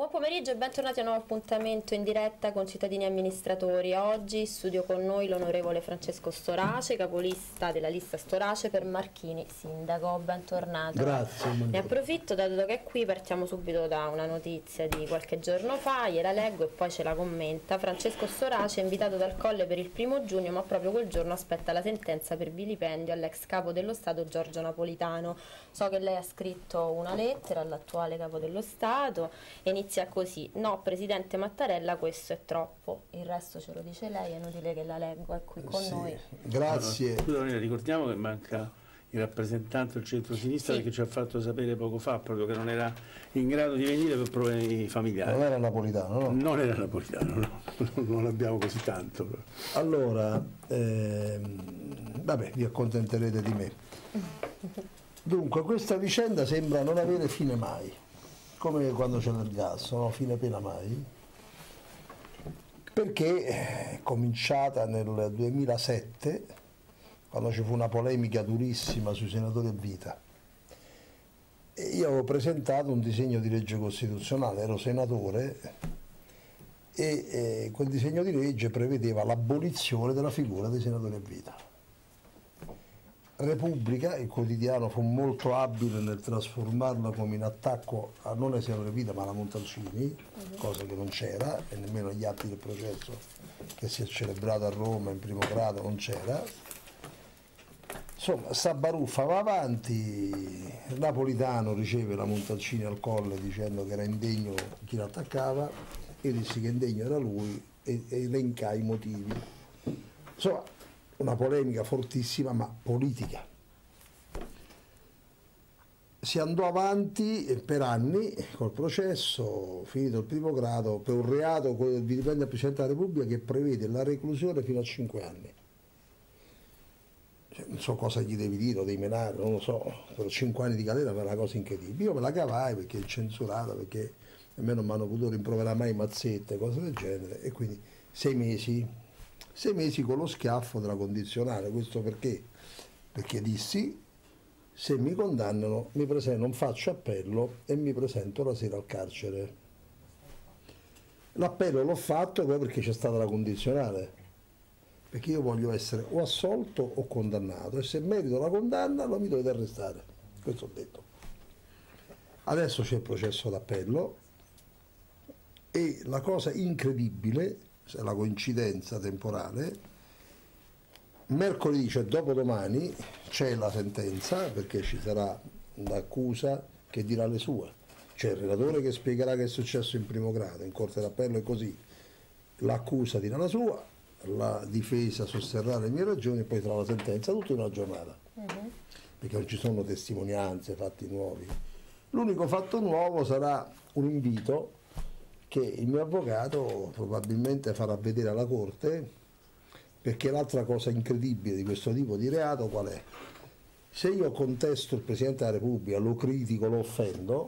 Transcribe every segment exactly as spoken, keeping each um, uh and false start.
Buon pomeriggio e bentornati a un nuovo appuntamento in diretta con Cittadini Amministratori. Oggi in studio con noi l'onorevole Francesco Storace, capolista della lista Storace per Marchini Sindaco. Bentornato. Grazie. Ne approfitto, dato che è qui, partiamo subito da una notizia di qualche giorno fa, gliela leggo e poi ce la commenta. Francesco Storace è invitato dal Colle per il primo giugno, ma proprio quel giorno aspetta la sentenza per vilipendio all'ex capo dello Stato Giorgio Napolitano. So che lei ha scritto una lettera all'attuale capo dello Stato e inizia così: no, Presidente Mattarella, questo è troppo. Il resto ce lo dice lei, è inutile che la leggo, è qui con sì, noi. Grazie. Allora, ricordiamo che manca il rappresentante del centro-sinistra, sì, perché ci ha fatto sapere poco fa proprio che non era in grado di venire per problemi familiari. Non era napolitano, no? Non era napolitano, no, non l'abbiamo così tanto. Allora, ehm, vabbè, vi accontenterete di me. Dunque, questa vicenda sembra non avere fine mai, come quando c'è il gas, no? Fine pena mai, perché è cominciata nel duemilasette, quando ci fu una polemica durissima sui senatori a vita. E io avevo presentato un disegno di legge costituzionale, ero senatore, e eh, quel disegno di legge prevedeva l'abolizione della figura dei senatori a vita. Repubblica, il quotidiano, fu molto abile nel trasformarla come in attacco a non ai senatori a vita ma alla Montalcini, uh-huh. cosa che non c'era, e nemmeno agli atti del processo che si è celebrato a Roma in primo grado non c'era. Insomma, sta baruffa va avanti, Napolitano riceve la Montalcini al Colle dicendo che era indegno chi l'attaccava, io dissi che indegno era lui e, e elencai i motivi. Insomma, una polemica fortissima ma politica. Si andò avanti per anni col processo, finito il primo grado, per un reato che dipende dal Presidente della Repubblica che prevede la reclusione fino a cinque anni. Cioè, non so cosa gli devi dire o devi menare, non lo so, per cinque anni di galera è una cosa incredibile. Io me la cavai perché è censurata, perché a me non mi hanno potuto rimproverare mai mazzette, cose del genere, e quindi sei mesi. Sei mesi con lo schiaffo della condizionale. Questo perché? Perché dissi: se mi condannano mi presento, non faccio appello e mi presento la sera al carcere. L'appello l'ho fatto poi perché c'è stata la condizionale, perché io voglio essere o assolto o condannato, e se merito la condanna non mi dovete arrestare. Questo ho detto. Adesso c'è il processo d'appello e la cosa incredibile, la coincidenza temporale, mercoledì, cioè dopodomani, c'è la sentenza, perché ci sarà l'accusa che dirà le sue, c'è il relatore che spiegherà che è successo in primo grado, in corte d'appello è così, l'accusa dirà la sua, la difesa sosterrà le mie ragioni e poi tra la sentenza tutto in una giornata, uh-huh. perché non ci sono testimonianze, fatti nuovi. L'unico fatto nuovo sarà un invito che il mio avvocato probabilmente farà vedere alla Corte, perché l'altra cosa incredibile di questo tipo di reato qual è? Se io contesto il Presidente della Repubblica, lo critico, lo offendo,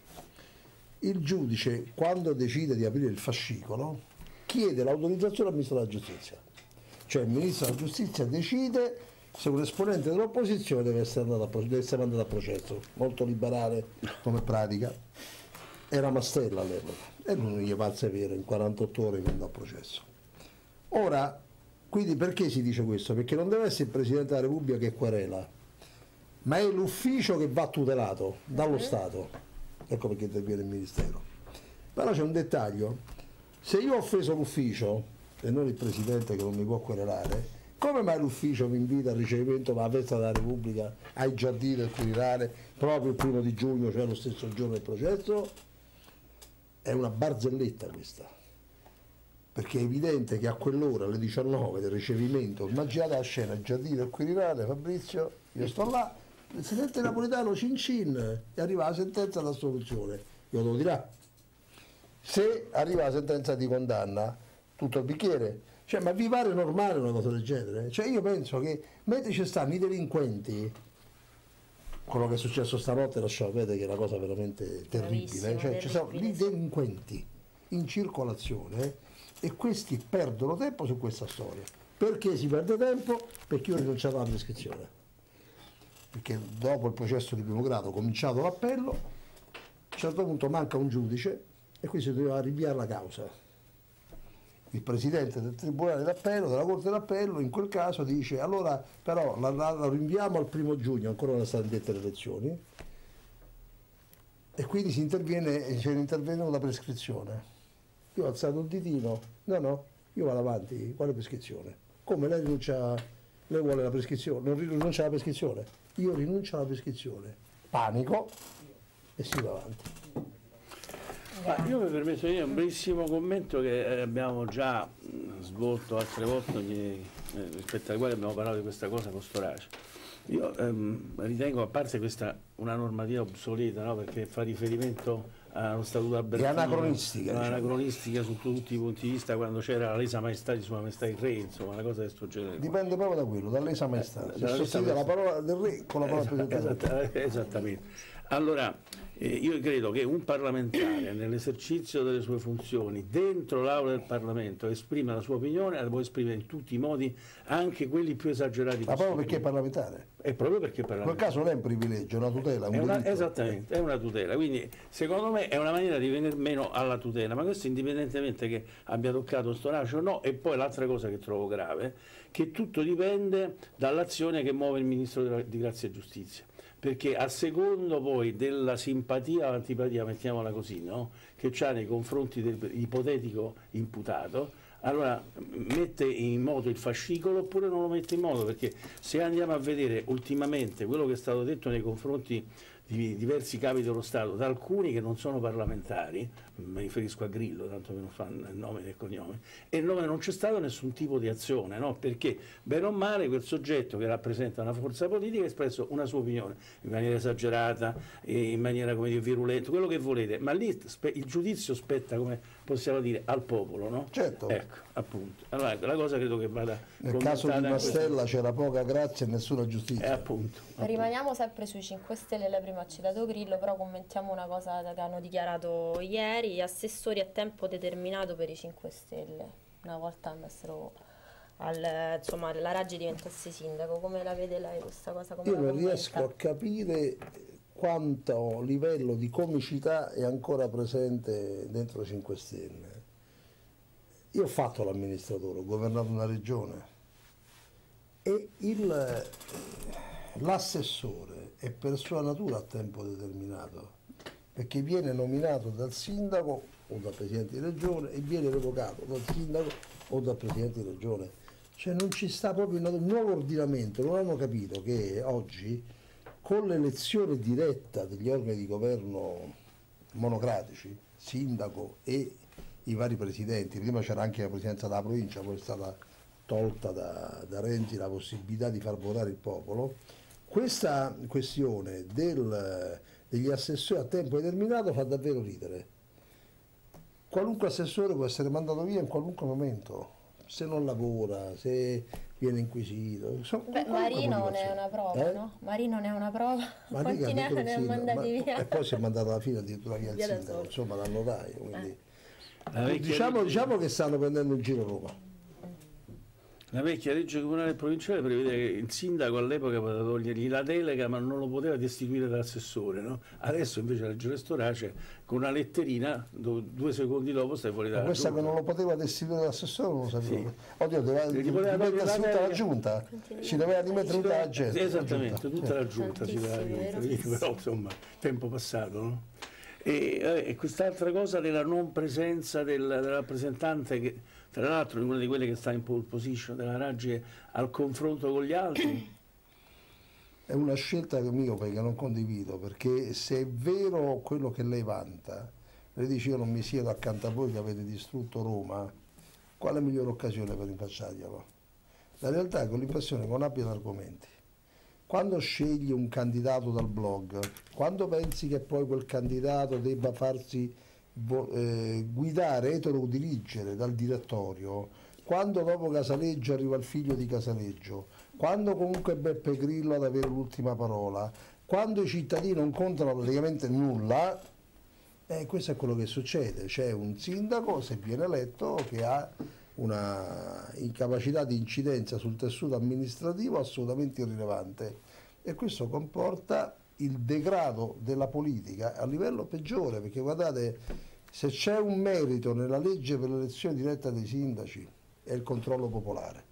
il giudice, quando decide di aprire il fascicolo, chiede l'autorizzazione al Ministro della Giustizia. Cioè il Ministro della Giustizia decide se un esponente dell'opposizione deve essere andato a, deve essere mandato a processo. Molto liberale come pratica. Era Mastella all'epoca e non gli parse vero, in quarantotto ore che andò a processo. Ora, quindi perché si dice questo? Perché non deve essere il Presidente della Repubblica che querela, ma è l'ufficio che va tutelato dallo Stato. Ecco perché interviene il Ministero. Però c'è un dettaglio: se io ho offeso l'ufficio e non il Presidente che non mi può querelare, come mai l'ufficio mi invita al ricevimento alla festa della Repubblica ai giardini del Quirinale proprio il primo di giugno, cioè lo stesso giorno del processo? È una barzelletta questa, perché è evidente che a quell'ora, alle diciannove del ricevimento, immaginate la scena, il giardino del Quirinale, Fabrizio, io sto là, il Presidente Napolitano cin cin e arriva la sentenza d'assoluzione, io lo dirà. Se arriva la sentenza di condanna, tutto il bicchiere, cioè, ma vi pare normale una cosa del genere? Cioè io penso che mentre ci stanno i delinquenti, quello che è successo stanotte lascia vedere che è una cosa veramente terribile, cioè ci sono i delinquenti in circolazione e questi perdono tempo su questa storia. Perché si perde tempo? Perché io ho rinunciato alla prescrizione, perché dopo il processo di primo grado, cominciato l'appello, a un certo punto manca un giudice e qui si doveva rinviare la causa. Il presidente del tribunale d'appello, della Corte d'appello, in quel caso dice allora però la, la, la rinviamo al primo giugno, ancora non sono dette le elezioni, e quindi si interviene, c'è un'intervenuta prescrizione. Io ho alzato il ditino, no no, io vado avanti, quale prescrizione? Come lei rinuncia, lei vuole la prescrizione, non rinuncia alla prescrizione? Io rinuncio alla prescrizione, panico e si va avanti. Ma io mi permetto di dire un brevissimo commento che abbiamo già svolto altre volte, che, eh, rispetto alle quali abbiamo parlato di questa cosa con Storace. Io ehm, ritengo, a parte questa una normativa obsoleta, no? Perché fa riferimento allo statuto albertino, è anacronistica, diciamo. anacronistica su tutti i punti di vista, quando c'era la lesa maestà di Sua Maestà il Re, insomma, una cosa di questo genere. Dipende proprio da quello, dalla lesa maestà. Eh, si sostituisce la parola del re con la parola Esatto, presidente. esattamente. Allora, eh, io credo che un parlamentare nell'esercizio delle sue funzioni dentro l'aula del Parlamento esprime la sua opinione, la può esprimere in tutti i modi, anche quelli più esagerati. Ma proprio perché è parlamentare? È proprio perché è parlamentare. In quel caso non è un privilegio, è una tutela, un è una, diritto. Esattamente, è una tutela. Quindi secondo me è una maniera di venire meno alla tutela, ma questo indipendentemente che abbia toccato Storace o no. E poi l'altra cosa che trovo grave, che tutto dipende dall'azione che muove il Ministro di Grazia e Giustizia. Perché a secondo poi della simpatia o antipatia, mettiamola così, no? Che c'ha nei confronti dell'ipotetico imputato, allora mette in moto il fascicolo oppure non lo mette in moto, perché se andiamo a vedere ultimamente quello che è stato detto nei confronti di diversi capi dello Stato, da alcuni che non sono parlamentari, mi riferisco a Grillo, tanto che non fanno il nome e il cognome, e non c'è stato nessun tipo di azione, no? Perché bene o male quel soggetto che rappresenta una forza politica ha espresso una sua opinione, in maniera esagerata, in maniera, come dire, virulenta, quello che volete, ma lì il giudizio spetta, come possiamo dire, al popolo, no? Certo. Ecco, appunto. Allora, la cosa credo che vada nel caso di Mastella c'era poca grazia e nessuna giustizia. Eh, appunto, appunto. Rimaniamo sempre sui cinque Stelle, lei prima ha citato Grillo, però commentiamo una cosa che hanno dichiarato ieri: assessori a tempo determinato per i cinque Stelle, una volta andassero al, insomma, la Raggi diventasse sindaco. Come la vede lei questa cosa? Come Io la non commenta? riesco a capire quanto livello di comicità è ancora presente dentro i cinque Stelle. Io ho fatto l'amministratore, ho governato una regione e l'assessore è per sua natura a tempo determinato, perché viene nominato dal sindaco o dal presidente di regione e viene revocato dal sindaco o dal presidente di regione. Cioè non ci sta proprio il nuovo ordinamento, non hanno capito che oggi con l'elezione diretta degli organi di governo monocratici, sindaco e i vari presidenti, prima c'era anche la presidenza della provincia, poi è stata tolta da, da Renzi la possibilità di far votare il popolo, questa questione del, degli assessori a tempo determinato fa davvero ridere. Qualunque assessore può essere mandato via in qualunque momento, se non lavora, se viene inquisito. Beh, Marino ne è una prova, eh? no? Marino ne è una prova. Ma quanti ne ha mandati ma, via? E poi si è mandato alla fine addirittura via il sindaco, insomma, dal notaio. Quindi. Eh. Diciamo, diciamo che stanno prendendo in giro Roma. La vecchia legge comunale e provinciale prevede che il sindaco all'epoca poteva togliergli la delega, ma non lo poteva destituire dall'assessore, no? Adesso invece la legge Storace con una letterina, dove due secondi dopo stai fuori dalla questa giunta. Che non lo poteva destituire dall'assessore non lo sapevo. Sì. Oddio, doveva dimettersi tutta la giunta, ci doveva dimettere tutta la gente. Esattamente, tutta la giunta si doveva dimettere, però insomma, tempo passato, no? E, e quest'altra cosa della non presenza del, del rappresentante, che tra l'altro è una di quelle che sta in pole position della Raggi al confronto con gli altri, è una scelta che io perché non condivido, perché se è vero quello che lei vanta, lei dice io non mi siedo accanto a voi che avete distrutto Roma, quale migliore occasione per rinfacciarglielo? La realtà è che ho l'impressione che non abbiano argomenti. Quando scegli un candidato dal blog, quando pensi che poi quel candidato debba farsi eh, guidare, etero-dirigere dal direttorio, quando dopo Casaleggio arriva il figlio di Casaleggio, quando comunque Beppe Grillo ad avere l'ultima parola, quando i cittadini non contano praticamente nulla, eh, questo è quello che succede. C'è un sindaco, se viene eletto, che ha una incapacità di incidenza sul tessuto amministrativo assolutamente irrilevante e questo comporta il degrado della politica a livello peggiore, perché guardate, Se c'è un merito nella legge per l'elezione diretta dei sindaci è il controllo popolare.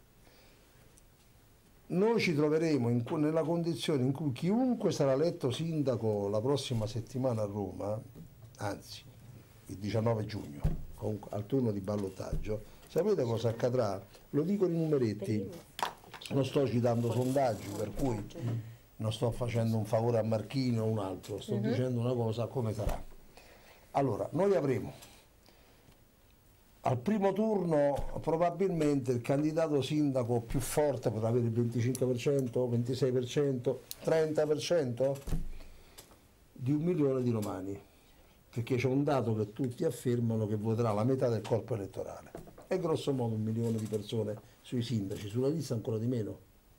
Noi ci troveremo in, nella condizione in cui chiunque sarà eletto sindaco la prossima settimana a Roma, anzi il diciannove giugno, comunque, al turno di ballottaggio, sapete cosa accadrà? Lo dico in numeretti, non sto citando sondaggi, per cui non sto facendo un favore a Marchini o un altro, sto uh-huh. dicendo una cosa come sarà. Allora, noi avremo al primo turno probabilmente il candidato sindaco più forte potrà avere il venticinque per cento, ventisei per cento, trenta per cento di un milione di romani, perché c'è un dato che tutti affermano che voterà la metà del corpo elettorale, e grosso modo un milione di persone sui sindaci, sulla lista ancora di meno.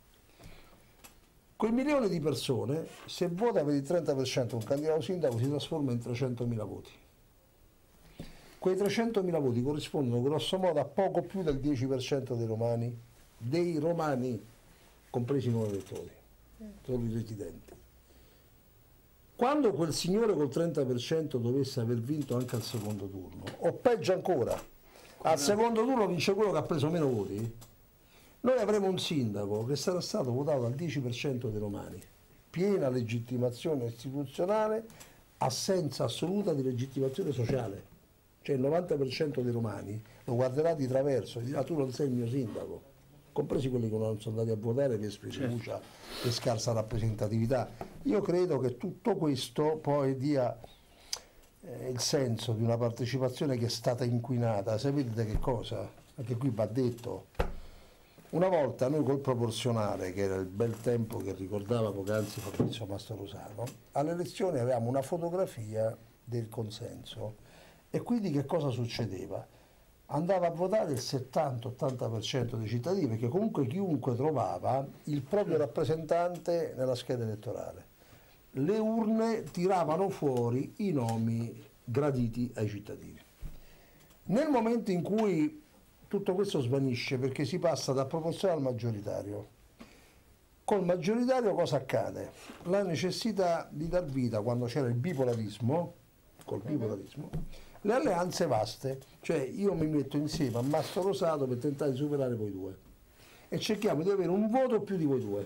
Quel milione di persone, se vota per il trenta per cento un candidato sindaco, si trasforma in trecentomila voti. Quei trecentomila voti corrispondono grosso modo a poco più del dieci per cento dei romani, dei romani, compresi i nuovi elettori, solo i residenti. Quando quel signore col trenta per cento dovesse aver vinto anche al secondo turno, o peggio ancora, al secondo turno vince quello che ha preso meno voti, noi avremo un sindaco che sarà stato votato dal dieci per cento dei romani, piena legittimazione istituzionale, assenza assoluta di legittimazione sociale. Cioè il novanta per cento dei romani lo guarderà di traverso e dirà: tu non sei il mio sindaco, compresi quelli che non sono andati a votare per fiducia e scarsa rappresentatività. Io credo che tutto questo poi dia eh, il senso di una partecipazione che è stata inquinata. Sapete che cosa? Anche qui va detto. Una volta noi col proporzionale, che era il bel tempo che ricordava poc'anzi Fabrizio Mastorosano, alle elezioni avevamo una fotografia del consenso. E quindi che cosa succedeva? Andava a votare il settanta ottanta per cento dei cittadini, perché comunque chiunque trovava il proprio rappresentante nella scheda elettorale. Le urne tiravano fuori i nomi graditi ai cittadini. Nel momento in cui tutto questo svanisce, perché si passa dal proporzionale al maggioritario, col maggioritario cosa accade? La necessità di dar vita, quando c'era il bipolarismo, col bipolarismo, le alleanze vaste, cioè io mi metto insieme a Mastro Rosato per tentare di superare voi due e cerchiamo di avere un voto più di voi due.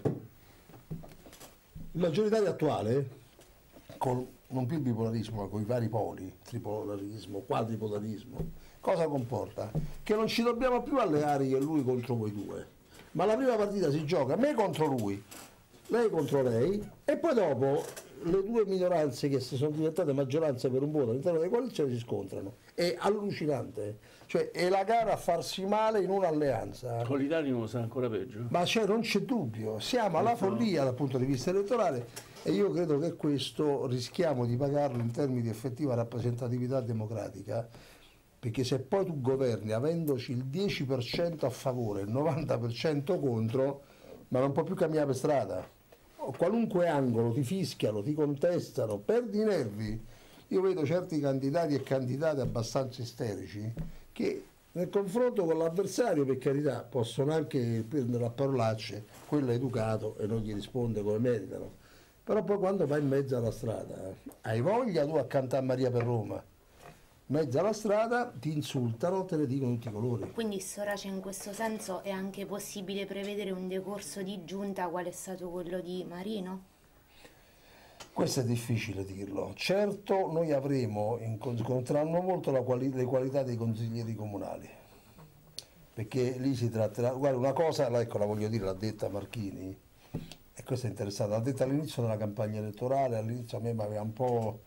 Il maggioritario attuale, con non più il bipolarismo ma con i vari poli, tripolarismo, quadripolarismo, cosa comporta? Che non ci dobbiamo più alleare io e lui contro voi due, ma la prima partita si gioca me contro lui, lei contro lei, e poi dopo le due minoranze che sono diventate maggioranza per un voto all'interno delle coalizioni si scontrano. È allucinante, cioè è la gara a farsi male in un'alleanza. Con l'Italia non sarà ancora peggio. Ma cioè, non c'è dubbio, siamo alla follia dal punto di vista elettorale, e io credo che questo rischiamo di pagarlo in termini di effettiva rappresentatività democratica, perché se poi tu governi avendoci il dieci per cento a favore e il novanta per cento contro, ma non puoi più cambiare per strada. Qualunque angolo ti fischiano, ti contestano, perdi i nervi. Io vedo certi candidati e candidate abbastanza isterici che nel confronto con l'avversario, per carità, possono anche prendere a parolacce, quello è educato e non gli risponde come meritano, però poi quando vai in mezzo alla strada, hai voglia tu a cantare Maria per Roma, in mezzo alla strada ti insultano, te ne dicono tutti i colori. Quindi Storace, in questo senso è anche possibile prevedere un decorso di giunta quale è stato quello di Marino? Questo è difficile dirlo. Certo noi avremo, incontreranno molto la quali, le qualità dei consiglieri comunali, perché lì si tratterà, guarda, una cosa, ecco, la voglio dire, l'ha detta Marchini, e questa è interessante, l'ha detta all'inizio della campagna elettorale, all'inizio a me mi aveva un po'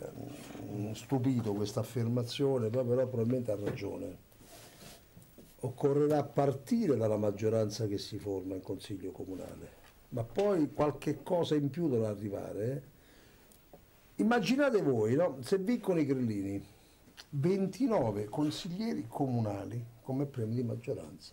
stupito questa affermazione, poi però probabilmente ha ragione. Occorrerà partire dalla maggioranza che si forma in consiglio comunale, ma poi qualche cosa in più dovrà arrivare. Immaginate voi, no? Se vincono i grillini, ventinove consiglieri comunali come premio di maggioranza.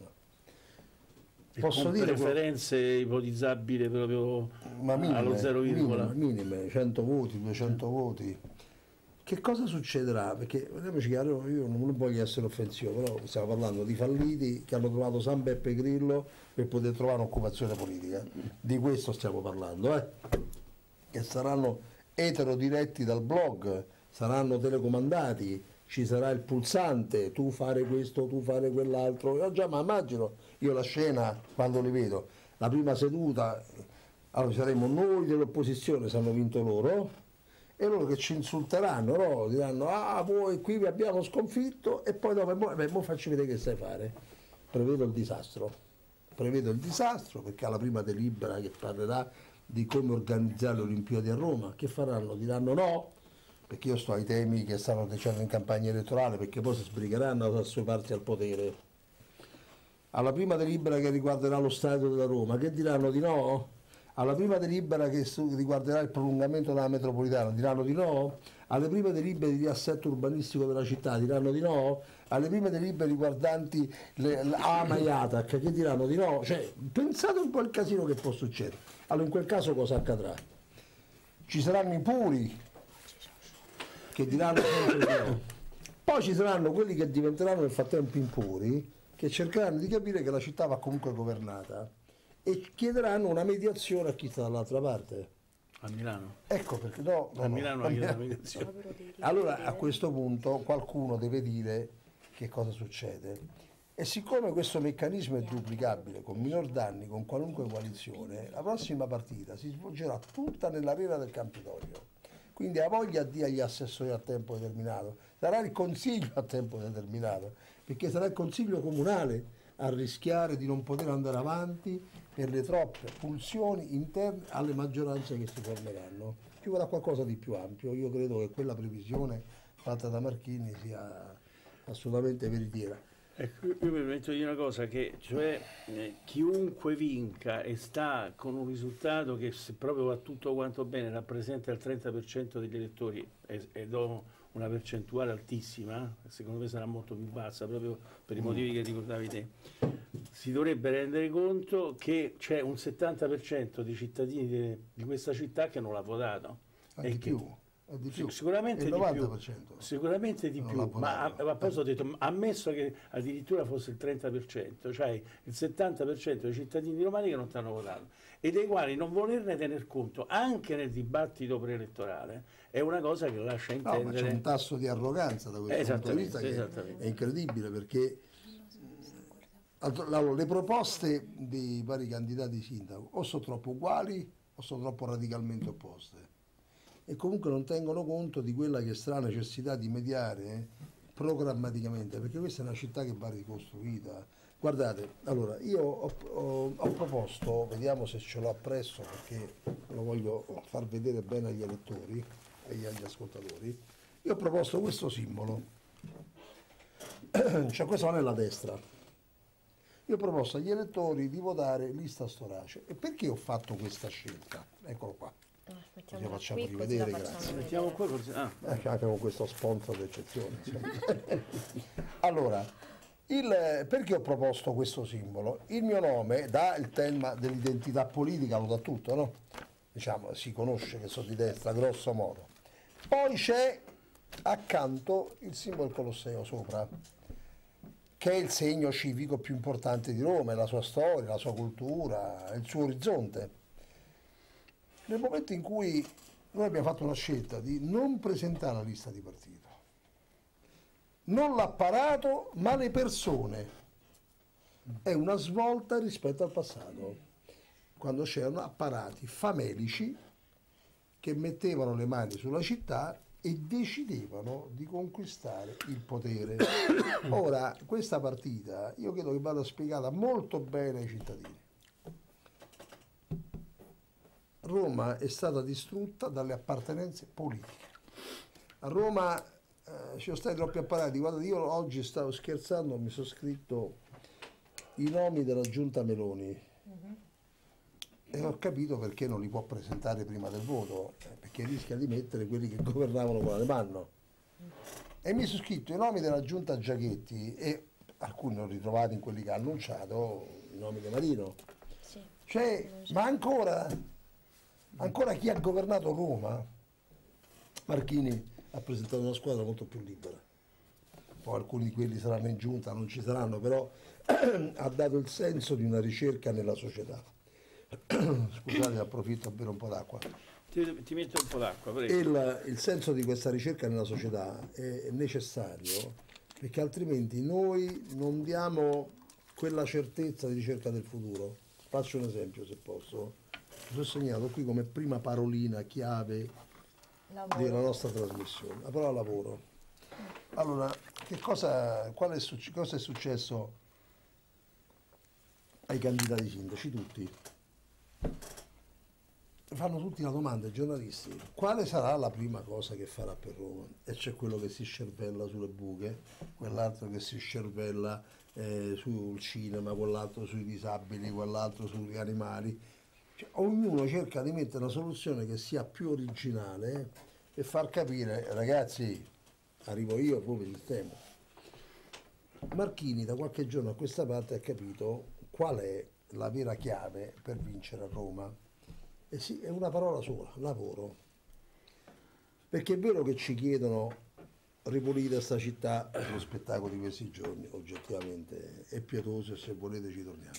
E posso con dire preferenze ipotizzabili proprio ma minime, allo zero virgola minime, minime, cento voti, duecento voti. Che cosa succederà? Perché vediamoci chiaro, io non voglio essere offensivo, però stiamo parlando di falliti che hanno trovato San Beppe Grillo per poter trovare un'occupazione politica. Di questo stiamo parlando, eh? Che saranno eterodiretti dal blog, saranno telecomandati, ci sarà il pulsante, tu fare questo, tu fare quell'altro. Io già mi immagino, io la scena quando li vedo, la prima seduta, allora saremo noi dell'opposizione se hanno vinto loro, e loro che ci insulteranno, no? Diranno, ah voi qui vi abbiamo sconfitto, e poi dopo, beh, mo facci vedere che sai fare. Prevedo il disastro, prevedo il disastro perché alla prima delibera che parlerà di come organizzare le Olimpiadi a Roma, che faranno? Diranno no, perché io sto ai temi che stanno dicendo in campagna elettorale, perché poi si sbrigheranno a assuefarsi al potere. Alla prima delibera che riguarderà lo stadio della Roma, che diranno di no? Alla prima delibera che riguarderà il prolungamento della metropolitana, diranno di no? Alle prime delibere di assetto urbanistico della città, diranno di no? Alle prime delibere riguardanti l'Ama e Atac, che diranno di no? Cioè, pensate un po' al casino che può succedere. Allora in quel caso cosa accadrà? Ci saranno i puri che diranno sempre di no. Poi ci saranno quelli che diventeranno nel frattempo impuri, che cercheranno di capire che la città va comunque governata e chiederanno una mediazione a chi sta dall'altra parte. A Milano? Ecco perché no, no, a no, Milano a la Milano. mediazione. Allora a questo punto qualcuno deve dire che cosa succede. E siccome questo meccanismo è duplicabile, con minor danni, con qualunque coalizione, la prossima partita si svolgerà tutta nell'arena del Campidoglio. Quindi ha voglia di agli assessori a tempo determinato, sarà il consiglio a tempo determinato, perché sarà il consiglio comunale a rischiare di non poter andare avanti per le troppe pulsioni interne alle maggioranze che si formeranno. Ci vorrà qualcosa di più ampio, io credo che quella previsione fatta da Marchini sia assolutamente veritiera. Ecco, io mi permetto di dire una cosa, che cioè eh, chiunque vinca e sta con un risultato che se proprio va tutto quanto bene rappresenta il trenta per cento degli elettori e, e do una percentuale altissima, secondo me sarà molto più bassa proprio per i motivi che ricordavi te, si dovrebbe rendere conto che c'è un settanta per cento di cittadini de, di questa città che non l'ha votato. Anche e più. Che, Di più. Sicuramente il di novanta per cento. più, sicuramente di non più, ma a, ma poi ho detto, ammesso che addirittura fosse il trenta per cento, cioè il settanta per cento dei cittadini romani che non ti hanno votato e dei quali non volerne tener conto anche nel dibattito preelettorale è una cosa che lascia intendere. No, ma c'è un tasso di arroganza da questo punto di vista che è incredibile, perché allora, le proposte dei vari candidati sindaco o sono troppo uguali o sono troppo radicalmente opposte, e comunque non tengono conto di quella che sarà la necessità di mediare eh, programmaticamente, perché questa è una città che va ricostruita. Guardate, allora io ho, ho, ho proposto, vediamo se ce l'ho appresso perché lo voglio far vedere bene agli elettori e agli ascoltatori, io ho proposto questo simbolo, cioè questo non è la destra. Io ho proposto agli elettori di votare lista Storace. E perché ho fatto questa scelta? Eccolo qua. Ah, Lo facciamo rivedere, grazie. Mettiamo qua così. Ah. Eh, anche con questo sponsor d'eccezione. Allora, il, perché ho proposto questo simbolo? Il mio nome dà il tema dell'identità politica, lo dà tutto, no? Diciamo, si conosce che sono di destra, grosso modo. Poi c'è accanto il simbolo del Colosseo sopra, che è il segno civico più importante di Roma, è la sua storia, la sua cultura, il suo orizzonte. Nel momento in cui noi abbiamo fatto una scelta di non presentare la lista di partito, non l'apparato ma le persone, è una svolta rispetto al passato, quando c'erano apparati famelici che mettevano le mani sulla città e decidevano di conquistare il potere. Ora, questa partita io credo che vada spiegata molto bene ai cittadini. Roma è stata distrutta dalle appartenenze politiche. A Roma eh, ci sono stati troppi apparati. Guardate, io oggi stavo scherzando, mi sono scritto i nomi della giunta Meloni uh-huh. e ho capito perché non li può presentare prima del voto, eh, perché rischia di mettere quelli che governavano con Alemanno. E mi sono scritto i nomi della giunta Giachetti e alcuni li ho ritrovati in quelli che ha annunciato, i nomi di Marino. Sì. Cioè, ma ancora... Ancora chi ha governato Roma, Marchini ha presentato una squadra molto più libera. Poi alcuni di quelli saranno in giunta, non ci saranno, però ha dato il senso di una ricerca nella società. Scusate, approfitto a bere un po' d'acqua. Ti, ti metto un po' d'acqua, prego. Il, il senso di questa ricerca nella società è necessario, perché altrimenti noi non diamo quella certezza di ricerca del futuro. Faccio un esempio, se posso. Mi sono segnato qui come prima parolina chiave Lavoro. della nostra trasmissione, la parola lavoro. Allora, che cosa, qual è, succe- cosa è successo ai candidati sindaci? Tutti fanno tutti la domanda ai giornalisti: quale sarà la prima cosa che farà per Roma? E c'è quello che si scervella sulle buche, quell'altro che si scervella eh, sul cinema, quell'altro sui disabili, quell'altro sugli animali. Cioè, ognuno cerca di mettere una soluzione che sia più originale e far capire: ragazzi, arrivo io, poi vi sistemo. Marchini da qualche giorno a questa parte ha capito qual è la vera chiave per vincere a Roma. E sì, è una parola sola: lavoro. Perché è vero che ci chiedono ripulire sta città, lo spettacolo di questi giorni oggettivamente è pietoso e se volete ci torniamo.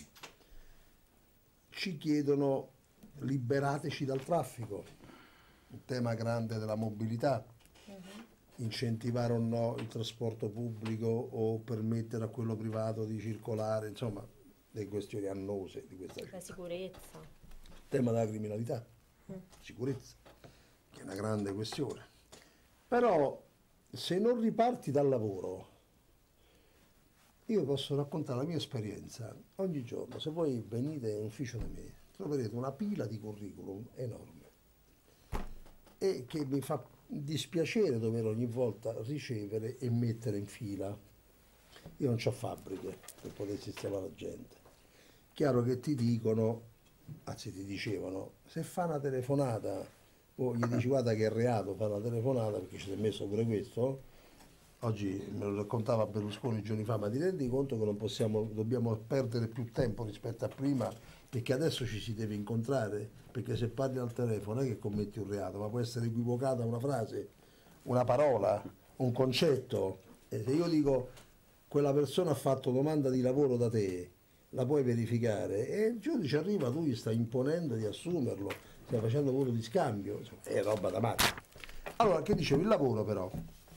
Ci chiedono liberateci dal traffico, un tema grande della mobilità, incentivare o no il trasporto pubblico o permettere a quello privato di circolare, insomma, le questioni annose di questa città. La sicurezza. Il tema della criminalità, sicurezza, che è una grande questione. Però se non riparti dal lavoro, io posso raccontare la mia esperienza. Ogni giorno, se voi venite in ufficio da me, troverete una pila di curriculum enorme e che mi fa dispiacere dover ogni volta ricevere e mettere in fila. Io non ho fabbriche per poter sistemare la gente. Chiaro che ti dicono, anzi ti dicevano, se fa una telefonata o gli dici guarda che è reato fare una telefonata, perché ci si è messo pure questo. Oggi me lo raccontava Berlusconi giorni fa, ma ti rendi conto che non possiamo, dobbiamo perdere più tempo rispetto a prima, perché adesso ci si deve incontrare, perché se parli al telefono non è che commetti un reato, ma può essere equivocata una frase, una parola, un concetto. E se io dico quella persona ha fatto domanda di lavoro da te, la puoi verificare e il giudice arriva, tu gli stai imponendo di assumerlo, stai facendo lavoro di scambio, insomma, è roba da matti. Allora, che dicevo, il lavoro però.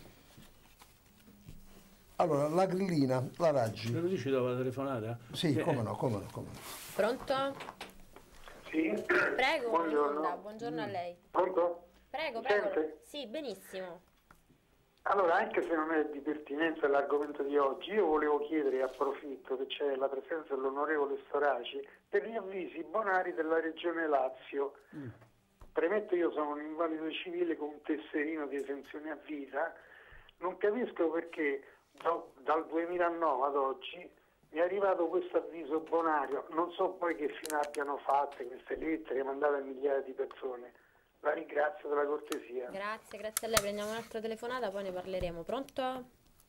Allora, la grillina, la Raggi. Me lo dici dopo la telefonata? Sì, Eh, come no, come no, come no. Pronto? Sì. Prego, Buongiorno. Onda, buongiorno a lei. Pronto? Prego, Mi prego. sente? Sì, benissimo. Allora, anche se non è di pertinenza l'argomento di oggi, io volevo chiedere, e approfitto che c'è la presenza dell'onorevole Storaci, per gli avvisi bonari della Regione Lazio. Mm. Premetto, io sono un invalido civile con un tesserino di esenzione a vita, non capisco perché da, dal duemilanove ad oggi mi è arrivato questo avviso bonario, non so poi che fine abbiano fatte queste lettere mandate a migliaia di persone. La ringrazio della cortesia. Grazie, grazie a lei. Prendiamo un'altra telefonata, poi ne parleremo. Pronto?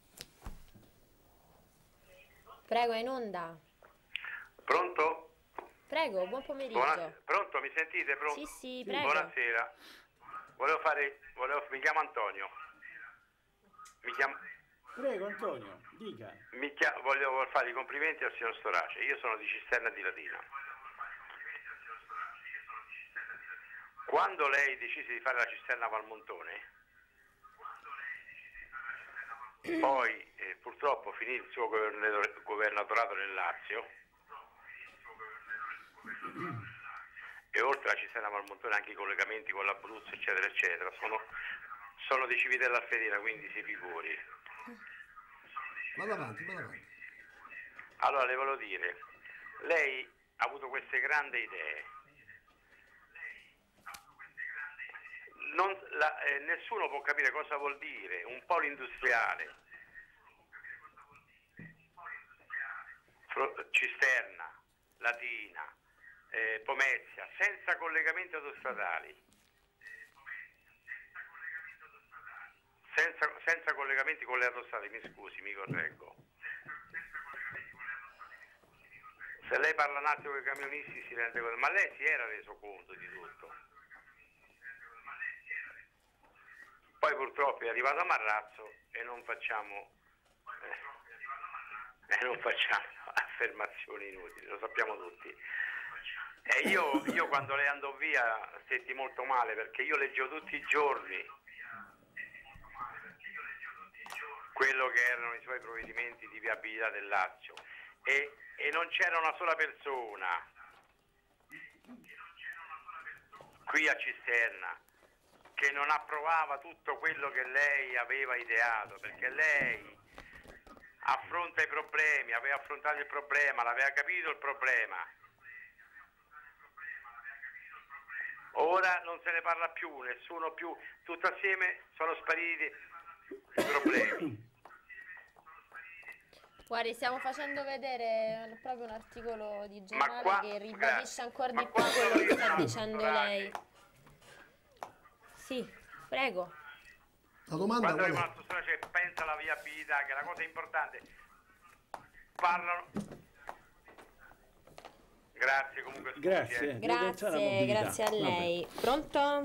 Prego, è in onda. Pronto? Prego, buon pomeriggio. Buona... Pronto, mi sentite? Pronto? Sì, sì, prego. Buonasera. Volevo fare... Volevo... Mi chiamo Antonio. Mi chiamo... Prego Antonio, dica. Mi chiamo... Volevo fare i complimenti al signor Storace. Io sono di Cisterna di Latina. Quando lei decise di fare la cisterna Valmontone, poi eh, purtroppo finì il suo governator- governatorato nel Lazio e oltre alla cisterna Valmontone anche i collegamenti con l'Abruzzo eccetera eccetera sono, sono di Civitella Alfedina, quindi si figuri. Vado avanti, vado avanti. Allora le volevo dire, lei ha avuto queste grandi idee. Non, la, eh, nessuno può capire cosa vuol dire un polo industriale, Fro- Cisterna, Latina, eh, Pomezia, senza collegamenti autostradali, senza, senza collegamenti con le autostrade, mi scusi, mi correggo. Se lei parla un attimo con i camionisti si rende conto, ma lei si era reso conto di tutto. Poi purtroppo è arrivato a Marrazzo e non facciamo eh, e non facciamo affermazioni inutili, lo sappiamo tutti. E io, io quando lei andò via stetti molto male, perché io leggevo tutti i giorni quello che erano i suoi provvedimenti di viabilità del Lazio e, e non c'era una sola persona qui a Cisterna che non approvava tutto quello che lei aveva ideato, perché lei affronta i problemi, aveva affrontato il problema, l'aveva capito il problema. Ora non se ne parla più, nessuno più, tutto assieme sono spariti i problemi. Guardi, stiamo facendo vedere proprio un articolo di giornale qua, che ribadisce ancora ma di più quello che sta no, dicendo Storace. lei. Sì, prego. La domanda Quando qual è? arriva una Storace pensa alla viabilità, che è la cosa importante. Parlano. Grazie comunque. scusi, Grazie. eh. Devo pensare alla Grazie, mobilità. grazie a Vabbè. lei. Pronto?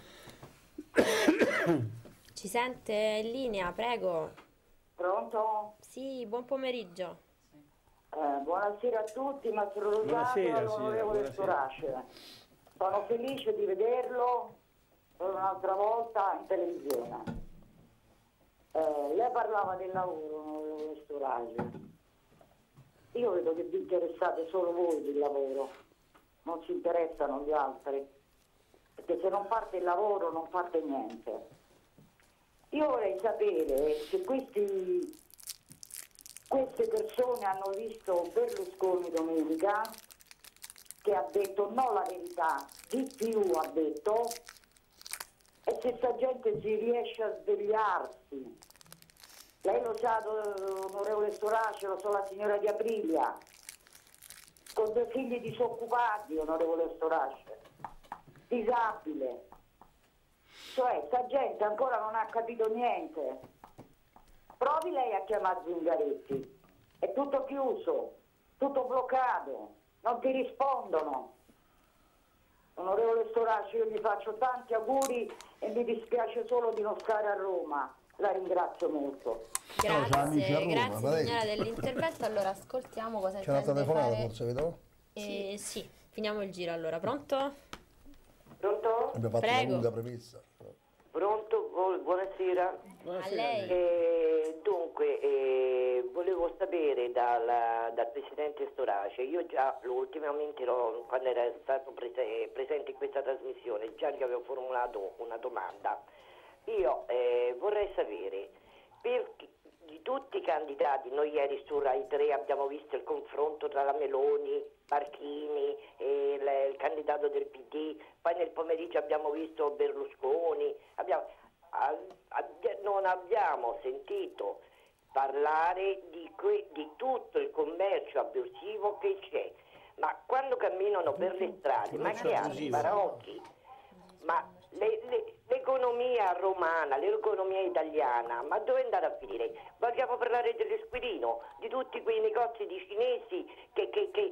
Ci sente in linea, prego. Pronto? Sì, buon pomeriggio. Eh, buonasera a tutti, Mastro Rosato, Buonasera, all'onorevole signora, Storace. Sono felice di vederlo per un'altra volta in televisione. Eh, lei parlava del lavoro, onorevole Storace. Io vedo che vi interessate solo voi del lavoro, non ci interessano gli altri, perché se non parte il lavoro non parte niente. Io vorrei sapere se questi, queste persone hanno visto Berlusconi domenica, che ha detto no la verità, di più ha detto, e se sta gente si riesce a svegliarsi. Lei lo sa, onorevole Storace, lo so la signora di Aprilia, con due figli disoccupati, onorevole Storace, disabile. Cioè, sta gente ancora non ha capito niente. Provi lei a chiamare Zingaretti. È tutto chiuso, tutto bloccato, non ti rispondono. Onorevole Storace, io gli faccio tanti auguri e mi dispiace solo di non stare a Roma. La ringrazio molto. No, c'ha amici a Grazie, Roma, grazie ma lei- signora dell'intervento. Allora ascoltiamo cosa C'è una intende telefonata fare. forse, vedo? Eh, sì, finiamo il giro allora. Pronto? Pronto? Abbiamo fatto Prego. una lunga premessa. Pronto? Bu- Buonasera. Buonasera. A lei. Eh, dunque, eh, volevo sapere dal, dal Presidente Storace, io già ultimamente l'ho- quando era stato prese- presente in questa trasmissione, già gli avevo formulato una domanda. Io eh, vorrei sapere, per di tutti i candidati, noi ieri su Rai tre abbiamo visto il confronto tra la Meloni, Marchini e il, il candidato del P D, poi nel pomeriggio abbiamo visto Berlusconi, abbiamo, a- abbia- non abbiamo sentito parlare di, que- di tutto il commercio abusivo che c'è, ma quando camminano per le strade, ma che hanno i paraocchi? Ma le- le- l'economia romana, l'economia italiana, ma dove andare a finire? Vogliamo parlare dell'Esquilino, di tutti quei negozi di cinesi che, che- che-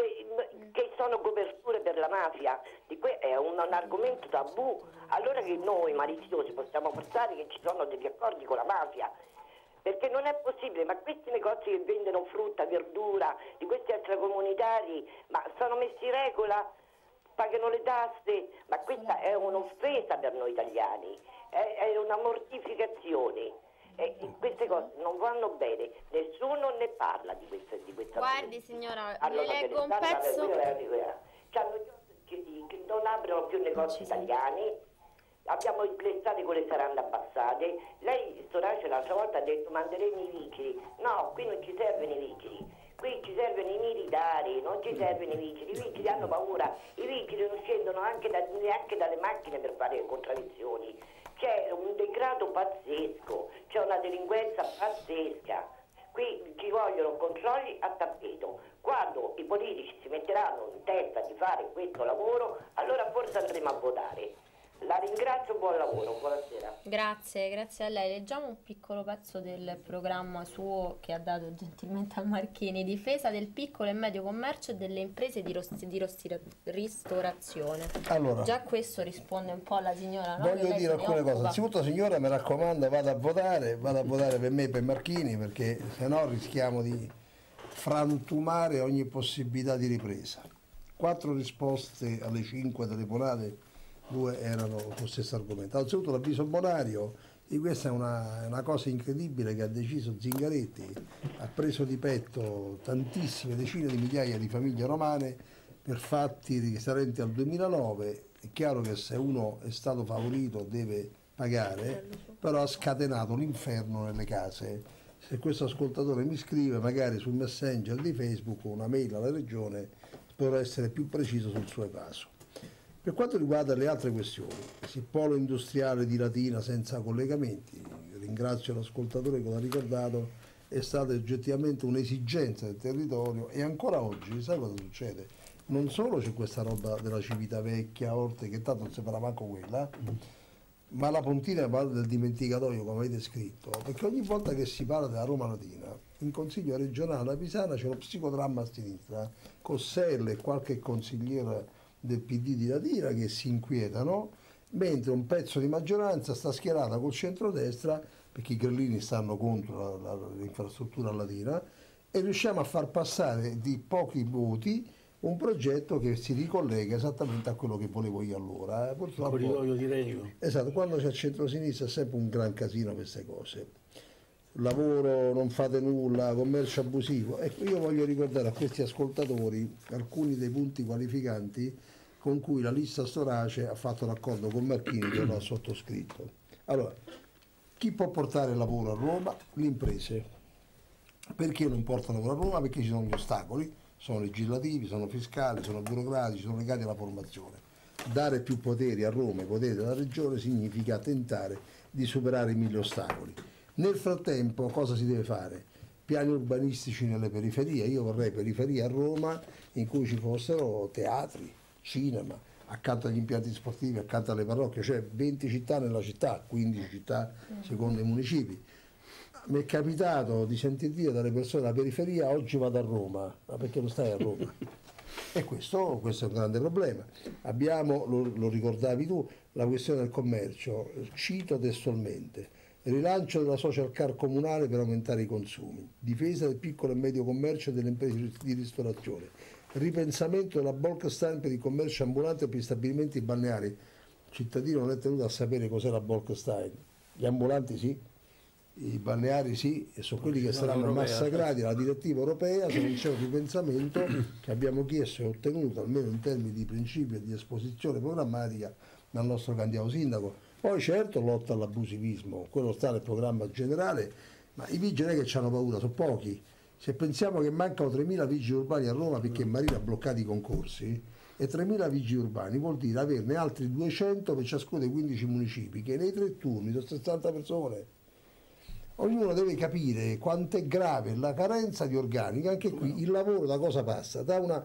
de- che sono coperture per la mafia? Di que- è un, un argomento tabù. Allora che noi maliziosi possiamo pensare che ci sono degli accordi con la mafia? Perché non è possibile, ma questi negozi che vendono frutta, verdura, di questi extracomunitari, ma sono messi in regola? Pagano le tasse, ma questa è un'offesa per noi italiani, è, è una mortificazione. E queste cose non vanno bene, nessuno ne parla di questa di questa Guardi signora, Allora, le leggo un che ne stanno- pezzo. quella è la verità. C'hanno che, che non aprono più negozi italiani, abbiamo le strade con le serrande abbassate. Lei, Storace, l'altra volta ha detto manderemo i vigili. No, qui non ci servono i vigili. Qui ci servono i militari, non ci servono i vigili, i vigili hanno paura, i vigili non scendono anche da- neanche dalle macchine per fare contraddizioni. C'è un degrado pazzesco, c'è una delinquenza pazzesca. Qui ci vogliono controlli a tappeto. Quando i politici si metteranno in testa di fare questo lavoro, allora forse andremo a votare. La ringrazio, buon lavoro, buonasera. Grazie, grazie a lei. Leggiamo un piccolo pezzo del programma suo che ha dato gentilmente a Marchini: difesa del piccolo e medio commercio e delle imprese di, ros- di rostira- ristorazione. Allora, Già questo risponde un po' alla signora, no? Che voglio lei dire se ne alcune cose. occupa. Innanzitutto, signora, mi raccomando, vada a votare, vada a votare per me e per Marchini, perché sennò rischiamo di frantumare ogni possibilità di ripresa. quattro risposte alle cinque telefonate, due erano sullo stesso argomento. Anzitutto l'avviso bonario, e questa è una, una cosa incredibile che ha deciso Zingaretti, ha preso di petto tantissime decine di migliaia di famiglie romane per fatti risalenti al duemilanove. È chiaro che se uno è stato favorito deve pagare, però ha scatenato l'inferno nelle case. Se questo ascoltatore mi scrive magari sul messenger di Facebook una mail alla regione, potrò essere più preciso sul suo caso. Per quanto riguarda le altre questioni, il polo industriale di Latina senza collegamenti, ringrazio l'ascoltatore che l'ha ricordato, è stata oggettivamente un'esigenza del territorio, e ancora oggi, sai cosa succede? Non solo c'è questa roba della Civitavecchia, Orte, che tanto non si farà manco quella, ma la Pontina parla del dimenticatoio, come avete scritto, perché ogni volta che si parla della Roma Latina, in Consiglio regionale alla Pisana c'è uno psicodramma a sinistra, Cosselle e qualche consigliere del P D di Latina che si inquietano, mentre un pezzo di maggioranza sta schierata col centrodestra, perché i grillini stanno contro la, la, l'infrastruttura latina, e riusciamo a far passare di pochi voti un progetto che si ricollega esattamente a quello che volevo io allora. Eh, purtroppo, il corridoio di Regno. Esatto, quando c'è centrosinistra è sempre un gran casino queste cose. Lavoro, non fate nulla, commercio abusivo. Ecco, io voglio ricordare a questi ascoltatori alcuni dei punti qualificanti con cui la lista Storace ha fatto l'accordo con Marchini, che lo ha sottoscritto. Allora, chi può portare lavoro a Roma? Le imprese. Perché non portano lavoro a Roma? Perché ci sono gli ostacoli, sono legislativi, sono fiscali, sono burocratici, sono legati alla formazione. Dare più poteri a Roma, i poteri della regione, significa tentare di superare i mille ostacoli. Nel frattempo cosa si deve fare? Piani urbanistici nelle periferie. Io vorrei periferie a Roma in cui ci fossero teatri, cinema, accanto agli impianti sportivi, accanto alle parrocchie, cioè venti città nella città, quindici città secondo i municipi. Mi è capitato di sentir dire dalle persone della periferia: oggi vado a Roma, ma perché non stai a Roma? E questo, questo è un grande problema. Abbiamo, lo, lo ricordavi tu, la questione del commercio. Cito testualmente: rilancio della social car comunale per aumentare i consumi, difesa del piccolo e medio commercio e delle imprese di ristorazione, ripensamento della bulk stand per il commercio ambulante e per gli stabilimenti balneari. Il cittadino non è tenuto a sapere cos'è la bulk stand. Gli ambulanti sì, i balneari sì, e sono quelli che saranno massacrati dalla direttiva europea se non c'è un ripensamento che abbiamo chiesto e ottenuto, almeno in termini di principio e di esposizione programmatica, dal nostro candidato sindaco. Poi certo lotta all'abusivismo, quello sta nel programma generale, ma i vigili non è che ci hanno paura, sono pochi. Se pensiamo che mancano tremila vigili urbani a Roma perché Marina ha bloccato i concorsi, e tremila vigili urbani vuol dire averne altri duecento per ciascuno dei quindici municipi, che nei tre turni sono sessanta persone. Ognuno deve capire quanto è grave la carenza di organico. Anche qui il lavoro da cosa passa? Da un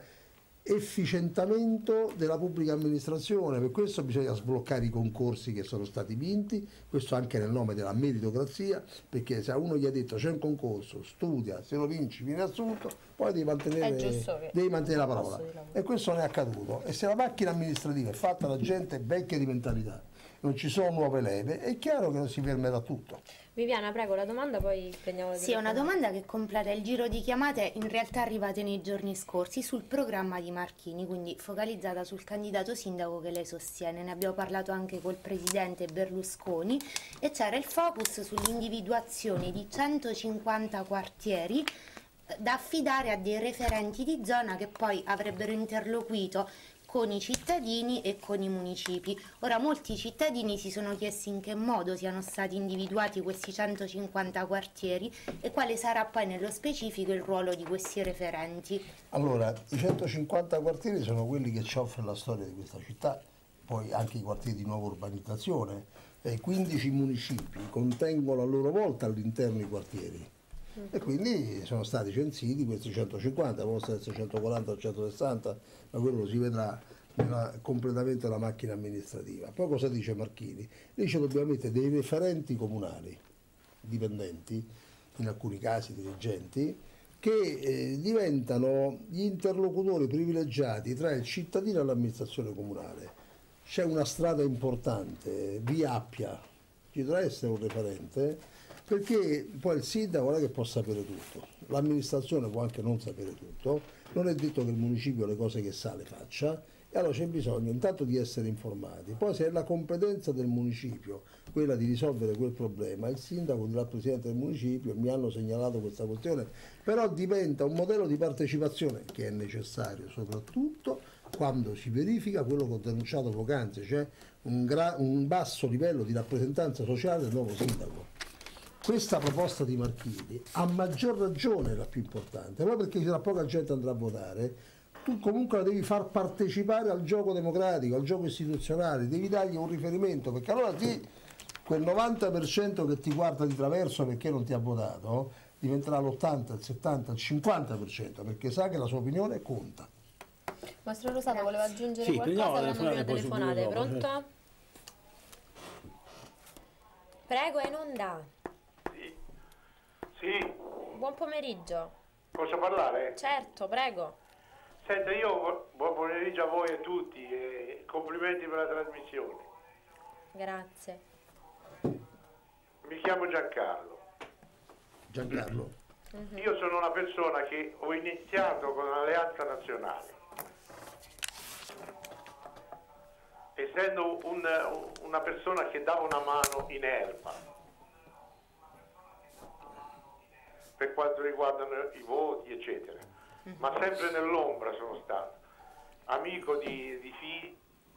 efficientamento della pubblica amministrazione. Per questo bisogna sbloccare i concorsi che sono stati vinti, questo anche nel nome della meritocrazia, perché se a uno gli ha detto c'è un concorso, studia, se lo vinci viene assunto, poi devi mantenere, devi mantenere la parola, e questo non è accaduto. E se la macchina amministrativa è fatta da gente vecchia di mentalità, non ci sono nuove leve, è chiaro che non si fermerà tutto. Viviana, prego, la domanda, poi prendiamo... Sì, è una domanda che completa il giro di chiamate in realtà arrivate nei giorni scorsi sul programma di Marchini, quindi focalizzata sul candidato sindaco che lei sostiene. Ne abbiamo parlato anche col presidente Berlusconi e c'era il focus sull'individuazione di centocinquanta quartieri da affidare a dei referenti di zona che poi avrebbero interloquito con i cittadini e con i municipi. Ora, molti cittadini si sono chiesti in che modo siano stati individuati questi centocinquanta quartieri e quale sarà poi nello specifico il ruolo di questi referenti. Allora, i centocinquanta quartieri sono quelli che ci offre la storia di questa città, poi anche i quartieri di nuova urbanizzazione, e quindici municipi contengono a loro volta all'interno i quartieri. E quindi sono stati censiti questi centocinquanta, possono essere centoquaranta o centosessanta, ma quello si vedrà nella, completamente della macchina amministrativa. Poi cosa dice Marchini? Dice che dobbiamo mettere dei referenti comunali, dipendenti, in alcuni casi dirigenti, che eh, diventano gli interlocutori privilegiati tra il cittadino e l'amministrazione comunale. C'è una strada importante, via Appia, ci dovrà essere un referente, perché poi il sindaco non è che può sapere tutto. l'amministrazione può anche non sapere tutto, non è detto che il municipio le cose che sa le faccia, e allora c'è bisogno intanto di essere informati. Poi se è la competenza del municipio quella di risolvere quel problema, il sindaco dirà al presidente del municipio: mi hanno segnalato questa questione, però diventa un modello di partecipazione che è necessario soprattutto quando si verifica quello che ho denunciato poc'anzi, cioè un, gra- un basso livello di rappresentanza sociale del nuovo sindaco. Questa proposta di Marchini a maggior ragione è la più importante, poi perché tra poca gente andrà a votare, tu comunque la devi far partecipare al gioco democratico, al gioco istituzionale, devi dargli un riferimento, perché allora ti, quel novanta per cento che ti guarda di traverso perché non ti ha votato diventerà l'ottanta, il settanta, il cinquanta per cento, perché sa che la sua opinione conta. Mastro Rosato voleva aggiungere Sì, qualcosa? prendiamo Avremmo le due telefonate, telefonate, poi subito pronto? Prego, è in onda. Sì. Sì. Buon pomeriggio. Posso parlare? Certo, prego. Senta, io buon pomeriggio a voi e a tutti e complimenti per la trasmissione. Grazie. Mi chiamo Giancarlo. Giancarlo. Mm-hmm. Io sono una persona che ho iniziato con l'Alleanza Nazionale. Essendo un, una persona che dà una mano in erba per quanto riguardano i voti, eccetera, ma sempre nell'ombra sono stato amico di, di Fini,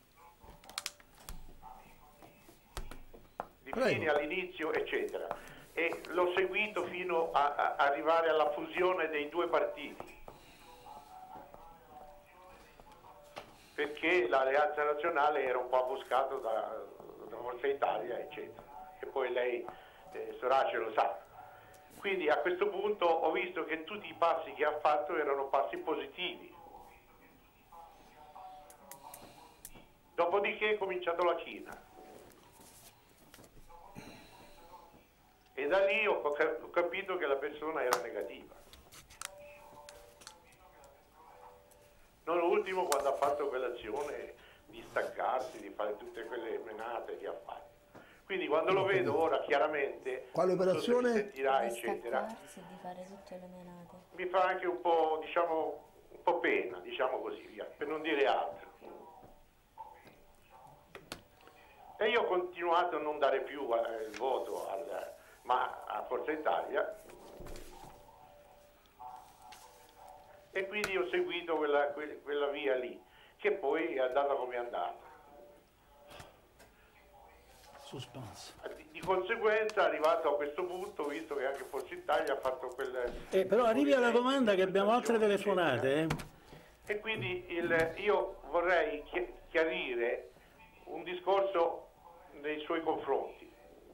di Fini all'inizio, eccetera, e l'ho seguito fino a, a arrivare alla fusione dei due partiti, perché l'Alleanza Nazionale era un po' offuscato da, da Forza Italia, eccetera, e poi lei, eh, Storace, lo sa. Quindi a questo punto ho visto che tutti i passi che ha fatto erano passi positivi. Dopodiché è cominciato la china. E da lì ho, ho capito che la persona era negativa. Non ultimo quando ha fatto quell'azione di staccarsi, di fare tutte quelle menate che ha fatto. Quindi quando lo vedo ora chiaramente, quale operazione? So sentirà, eccetera, di fare tutte le menate. mi fa anche un po', diciamo, un po' pena, diciamo così, via, per non dire altro. E io ho continuato a non dare più eh, il voto al, ma a Forza Italia, e quindi ho seguito quella, quella via lì, che poi è andata come è andata. Suspense. Di, di conseguenza, arrivato a questo punto, visto che anche Forza Italia ha fatto quel... Eh, però arrivi alla domanda che abbiamo altre telefonate. Eh? E quindi il, io vorrei chiarire un discorso nei suoi confronti.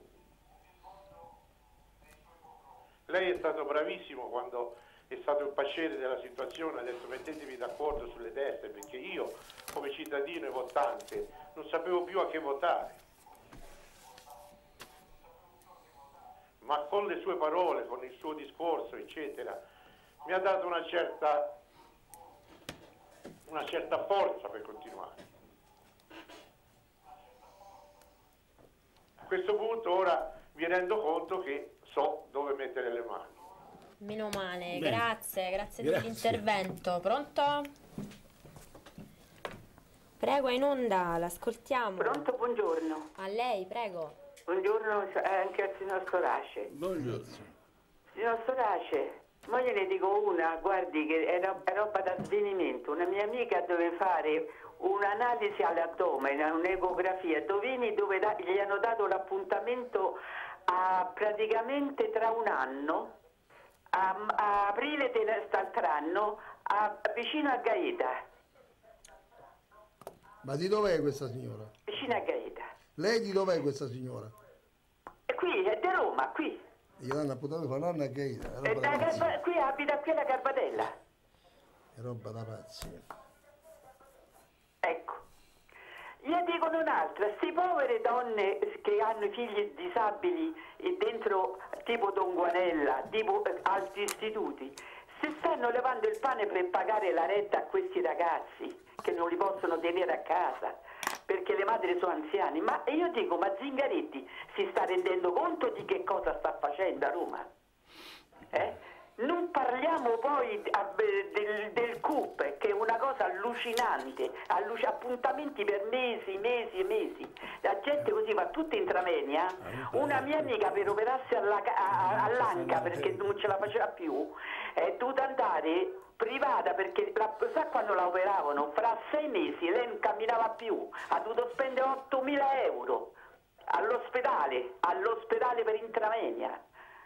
Lei è stato bravissimo quando è stato il paciere della situazione, adesso mettetevi d'accordo sulle destre, perché io come cittadino e votante non sapevo più a che votare. Ma con le sue parole, con il suo discorso, eccetera, mi ha dato una certa, una certa forza per continuare. A questo punto ora mi rendo conto che so dove mettere le mani. Meno male, Bene. grazie, grazie, Grazie. dell'intervento. Pronto? Prego, è in onda, l'ascoltiamo. Pronto, buongiorno. A lei, prego. Buongiorno anche al signor Storace. Buongiorno. Signor Storace, ma gliene dico una, guardi che è, ro- è roba da svenimento. Una mia amica deve fare un'analisi all'addome, un'ecografia, Dovini, dove da- gli hanno dato l'appuntamento a praticamente tra un anno, a, a aprile di quest'altro anno, a, vicino a Gaeta. Ma di dov'è questa signora? Vicino a Gaeta. Lei di dov'è questa signora? E qui, è di Roma, qui. Gli danno appuntamento per l'anno a Gaeta, è È roba da da pazzi. Garba- qui abita qui alla Garbatella. È roba da pazzi. Ecco. Gli dicono un'altra, sti povere donne che hanno i figli disabili e dentro tipo Don Guanella, tipo eh, altri istituti, si stanno levando il pane per pagare la retta a questi ragazzi che non li possono tenere a casa perché le madri sono anziane. Ma io dico, ma Zingaretti si sta rendendo conto di che cosa sta facendo a Roma? Eh? Non parliamo poi del, del C U P, che è una cosa allucinante, alluc- appuntamenti per mesi, mesi e mesi. La gente così va tutta intramenia. Una mia amica per operarsi alla, a, all'anca perché non ce la faceva più, è dovuta andare privata perché la, sa quando la operavano? Fra sei mesi lei non camminava più, ha dovuto spendere ottomila euro all'ospedale, all'ospedale per intramenia.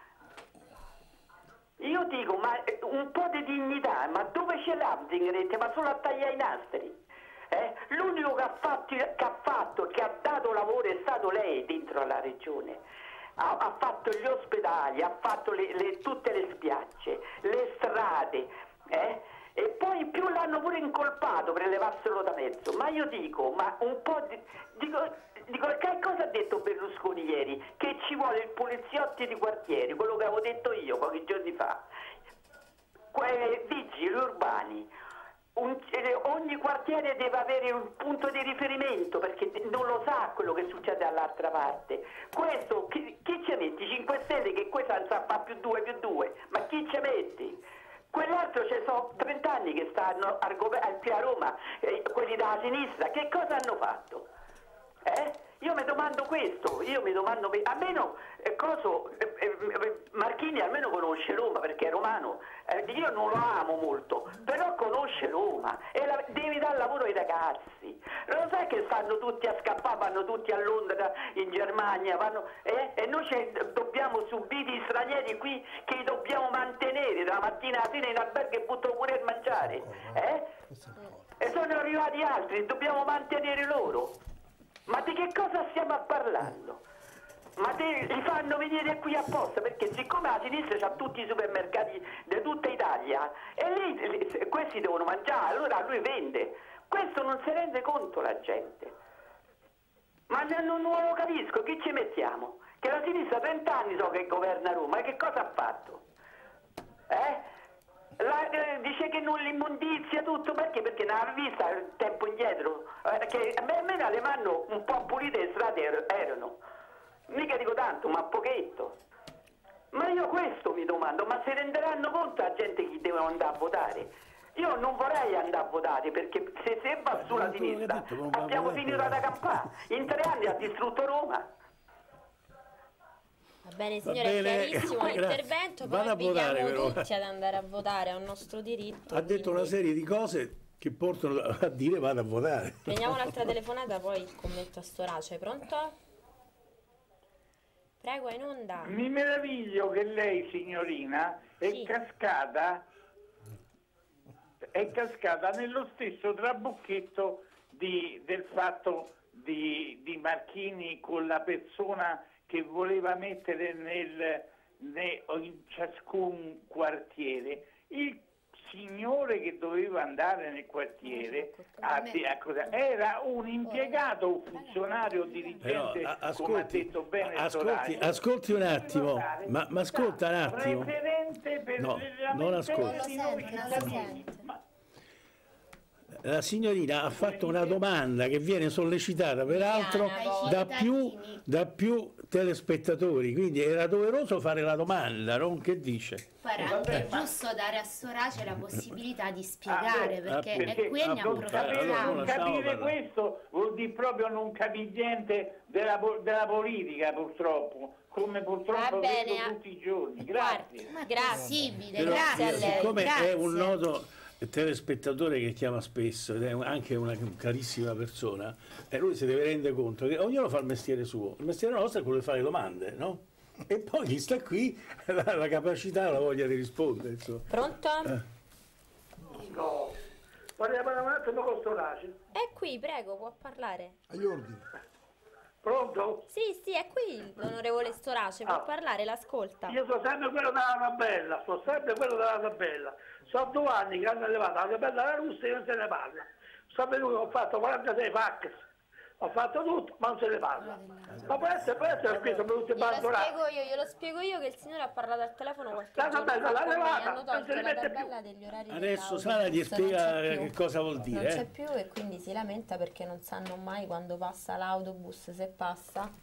Io dico, ma un po' di dignità, ma dove ce l'ha Zingaretti? Ma solo a tagliare i nastri. Eh? L'unico che ha, fatto, che ha fatto, che ha dato lavoro è stato lei dentro alla regione. Ha, ha fatto gli ospedali, ha fatto le, le, tutte le spiagge, le strade, eh? E poi in più l'hanno pure incolpato per levarselo da mezzo. Ma io dico, ma un po' di... Dico, dico, che cosa ha detto Berlusconi ieri? Che ci vuole il poliziotti di quartiere, quello che avevo detto io pochi giorni fa. Que- vigili urbani. Un, ogni quartiere deve avere un punto di riferimento perché non lo sa quello che succede dall'altra parte. Questo, chi, chi ci metti? cinque Stelle che questa non sa fa più due più due, ma chi ci metti? Quell'altro ci sono trenta anni che stanno al governo, qui a Roma, eh, quelli della sinistra, che cosa hanno fatto? Eh? Io mi domando questo, io mi domando, almeno eh, coso, eh, eh, Marchini almeno conosce Roma perché è romano, eh, io non lo amo molto, però conosce Roma e la, devi dare lavoro ai ragazzi. Lo sai che stanno tutti a scappare, vanno tutti a Londra, in Germania, vanno, eh? E noi dobbiamo subire gli stranieri qui che li dobbiamo mantenere dalla mattina alla sera in albergo e buttano pure il mangiare, eh? E sono arrivati altri, dobbiamo mantenere loro. Ma di che cosa stiamo parlando? Ma te, li fanno venire qui apposta perché siccome la sinistra ha tutti i supermercati di tutta Italia e lì questi devono mangiare, allora lui vende. Questo non si rende conto la gente. Ma non, non lo capisco, chi ci mettiamo? Che la sinistra trenta anni so che governa Roma e che cosa ha fatto? Eh? La, eh, dice che non l'immondizia tutto perché? Perché non ha vista il tempo indietro eh, che almeno le mano un po' pulite le strade er- erano mica dico tanto ma pochetto. Ma io questo mi domando, ma si renderanno conto la gente chi deve andare a votare? Io non vorrei andare a votare perché se se va sulla sinistra abbiamo finito da campare, in tre anni ha distrutto Roma. Va bene signore, è chiarissimo l'intervento, poi invitiamo tutti ad andare a votare, è un nostro diritto. Ha detto quindi... una serie di cose che portano a dire vado a votare. Prendiamo un'altra telefonata, poi il commento a Storace. Pronto? Prego, è in onda. Mi meraviglio che lei, signorina, è sì. cascata è cascata nello stesso trabocchetto di, del fatto di, di Marchini con la persona che voleva mettere nel, nel, in ciascun quartiere. Il signore che doveva andare nel quartiere a, a, era un impiegato, un funzionario dirigente, Però, ascolti, come ha detto bene ascolti, ascolti un attimo, ma, ma ascolta un attimo. Per no, le non ascolti. La signorina ha fatto una domanda che viene sollecitata peraltro da più, da più telespettatori, quindi era doveroso fare la domanda, non che dice? Guarda, anche è giusto dare a Storace la possibilità di spiegare, perché, perché è qui ne approfittiamo. Non capire questo vuol dire proprio non capire niente della, della politica, purtroppo, come purtroppo vedo tutti i giorni. Grazie. Ma grazie, Però, grazie a lei. Siccome grazie. È un noto telespettatore che chiama spesso ed è anche una carissima persona, e lui si deve rendere conto che ognuno fa il mestiere suo, il mestiere nostro è quello di fare domande, no? E poi chi sta qui la, la capacità, la voglia di rispondere, insomma. Pronto? Eh. No, voglio parlare un attimo con Storace. È qui, prego, può parlare. Agli ordini. Pronto? Sì, sì, è qui l'onorevole Storace, può ah. parlare, l'ascolta. Io sono sempre quello della tabella, sono sempre quello della tabella. Sono due anni che hanno elevato la tabella alla russia e non se ne parla. Sono venuto, ho fatto quarantasei fax, ho fatto tutto, ma non se ne parla. Ma può essere, può essere perché sono venuti a glielo spiego io, glielo spiego io che il signore ha parlato al telefono qualche la giorno tabella, fa l'ha con me, levata, hanno tolto la tabella più. degli orari. Adesso Sara gli spiega che cosa vuol dire. Non c'è eh? più e quindi si lamenta perché non sanno mai quando passa l'autobus, se passa.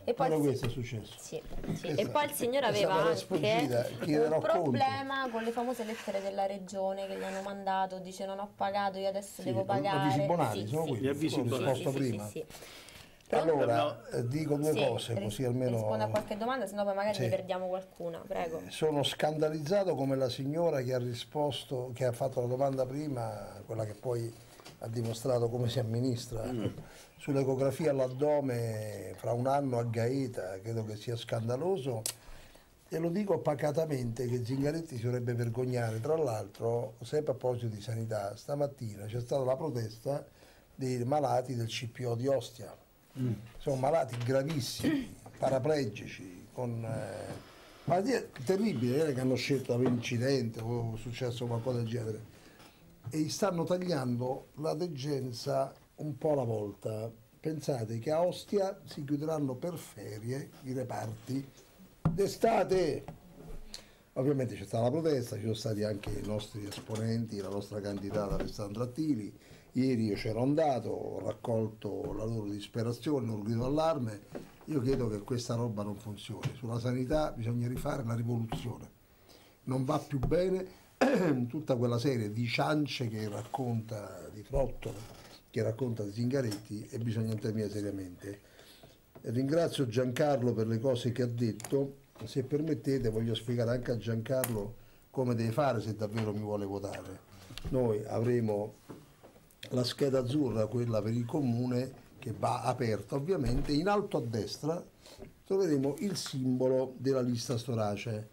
E poi, Però questo è successo. sì, sì. Questa- E poi il signore questa aveva me l'è anche sfuggita, un chiederò problema con le famose lettere della regione che gli hanno mandato, dice non ho pagato, io adesso Sì, devo gli pagare. avvisi bonari, Sì, sono sì. quelli, Gli avvisi quello bonari. risposto Sì, sì, prima. sì, sì. Allora, eh, dico due Sì, cose, ris- così almeno... rispondo a qualche domanda, sennò poi magari Sì. ne perdiamo qualcuna, prego. Sono scandalizzato come la signora che ha risposto, che ha fatto la domanda prima, quella che poi ha dimostrato come si amministra, Mm. sull'ecografia all'addome fra un anno a Gaeta, credo che sia scandaloso. E lo dico pacatamente che Zingaretti si dovrebbe vergognare. Tra l'altro, sempre a proposito di sanità, stamattina c'è stata la protesta dei malati del C P O di Ostia. Mm. Sono malati gravissimi, paraplegici, con eh, malattie terribili, eh, che hanno scelto per incidente o è successo qualcosa del genere. E gli stanno tagliando la degenza un po' alla volta. Pensate che a Ostia si chiuderanno per ferie i reparti d'estate. Ovviamente c'è stata la protesta, ci sono stati anche i nostri esponenti, la nostra candidata Alessandra Attili. Ieri io c'ero andato, ho raccolto la loro disperazione, il loro grido d'allarme. Io credo che questa roba non funzioni. Sulla sanità bisogna rifare la rivoluzione. Non va più bene tutta quella serie di ciance che racconta di Frottolo, che racconta di Zingaretti, e bisogna intervenire seriamente. Ringrazio Giancarlo per le cose che ha detto. Se permettete voglio spiegare anche a Giancarlo come deve fare se davvero mi vuole votare. Noi avremo la scheda azzurra, quella per il comune, che va aperta ovviamente. In alto a destra troveremo il simbolo della lista Storace.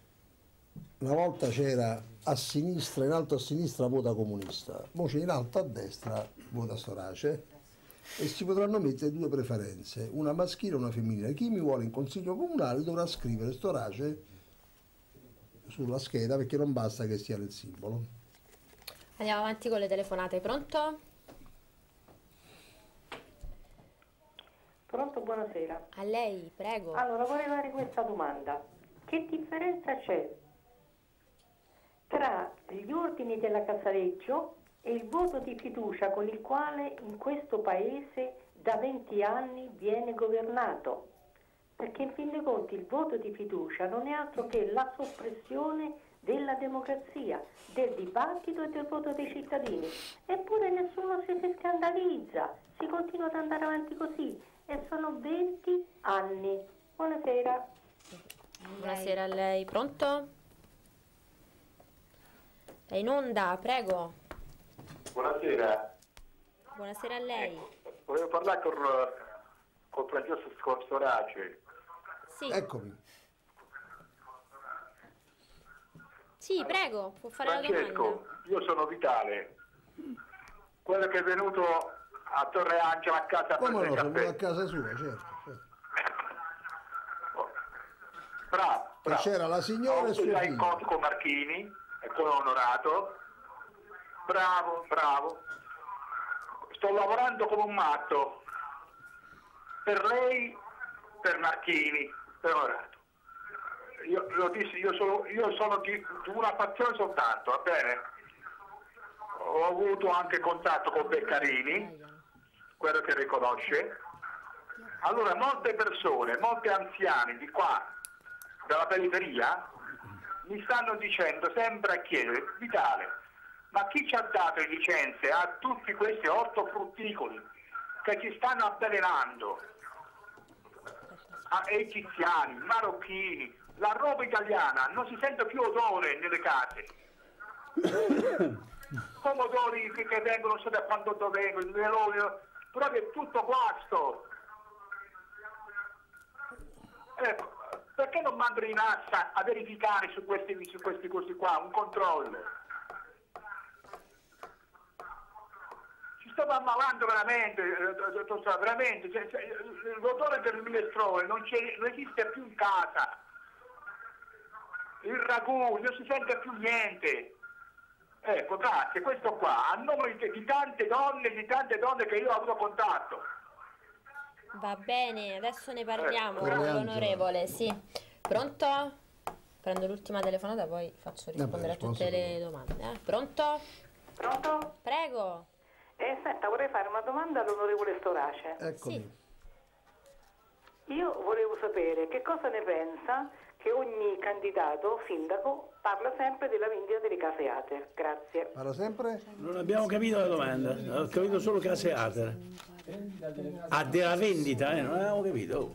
Una volta c'era a sinistra, in alto a sinistra vota comunista, ora c'è in alto a destra vota Storace, e si potranno mettere due preferenze, una maschile e una femminile. Chi mi vuole in consiglio comunale dovrà scrivere Storace sulla scheda, perché non basta che sia nel simbolo. Andiamo avanti con le telefonate, pronto? Pronto, buonasera. A lei, prego. Allora, vorrei fare questa domanda. Che differenza c'è tra gli ordini della Casalecchio e il voto di fiducia con il quale in questo paese da venti anni viene governato? Perché in fin dei conti il voto di fiducia non è altro che la soppressione della democrazia, del dibattito e del voto dei cittadini. Eppure nessuno si, si scandalizza, si continua ad andare avanti così e sono venti anni. Buonasera. Buonasera a lei, pronto? È in onda, prego. Buonasera. Buonasera a lei. Volevo parlare con, con Francesco Storace. Sì. Eccomi. Sì, prego, può fare la Francesco, domanda. io sono Vitale, quello che è venuto a Torre Angela a casa a Come no, prendere sono venuto a caffè. casa sua, certo, certo. Bravo, E bravo. c'era la signora Ho e avuto suo già figlio. incontri con Marchini e con Onorato. Bravo, bravo. Sto lavorando come un matto per lei, per Marchini, per Onorato. Io, lo dissi, io sono, io sono di, di una fazione soltanto, va bene? Ho avuto anche contatto con Beccarini, quello che riconosce. Allora molte persone, molti anziani di qua, dalla periferia, mi stanno dicendo sempre a chiedere: Vitale, ma chi ci ha dato le licenze a tutti questi ortofrutticoli che ci stanno avvelenando? A egiziani, marocchini, la roba italiana, non si sente più odore nelle case. Pomodori che, che vengono, non so da quanto vengono, il melone, però che è tutto guasto. Ecco, perché non mandano in assa a verificare su questi, su questi costi qua, un controllo? Ci stiamo ammalando veramente, eh, veramente, cioè, cioè, l'odore del minestrone non, non esiste più in casa. Il ragù, non si sente più niente. Ecco, grazie, questo qua, a nome di, di tante donne, di tante donne che io ho avuto contatto. Va bene, adesso ne parliamo Eh, con Angela. l'onorevole, sì. Pronto? Prendo l'ultima telefonata, poi faccio rispondere Vabbè, a tutte risposta le domande. eh. Pronto? Pronto? Prego. Eh, senta, vorrei fare una domanda all'onorevole Storace. Eccomi. Sì. Io volevo sapere che cosa ne pensa che ogni candidato sindaco parla sempre della vendita delle case Ater. Grazie. Parla sempre? Non abbiamo capito la domanda, ho capito solo case Ater. Ah, della vendita, eh? Non abbiamo capito.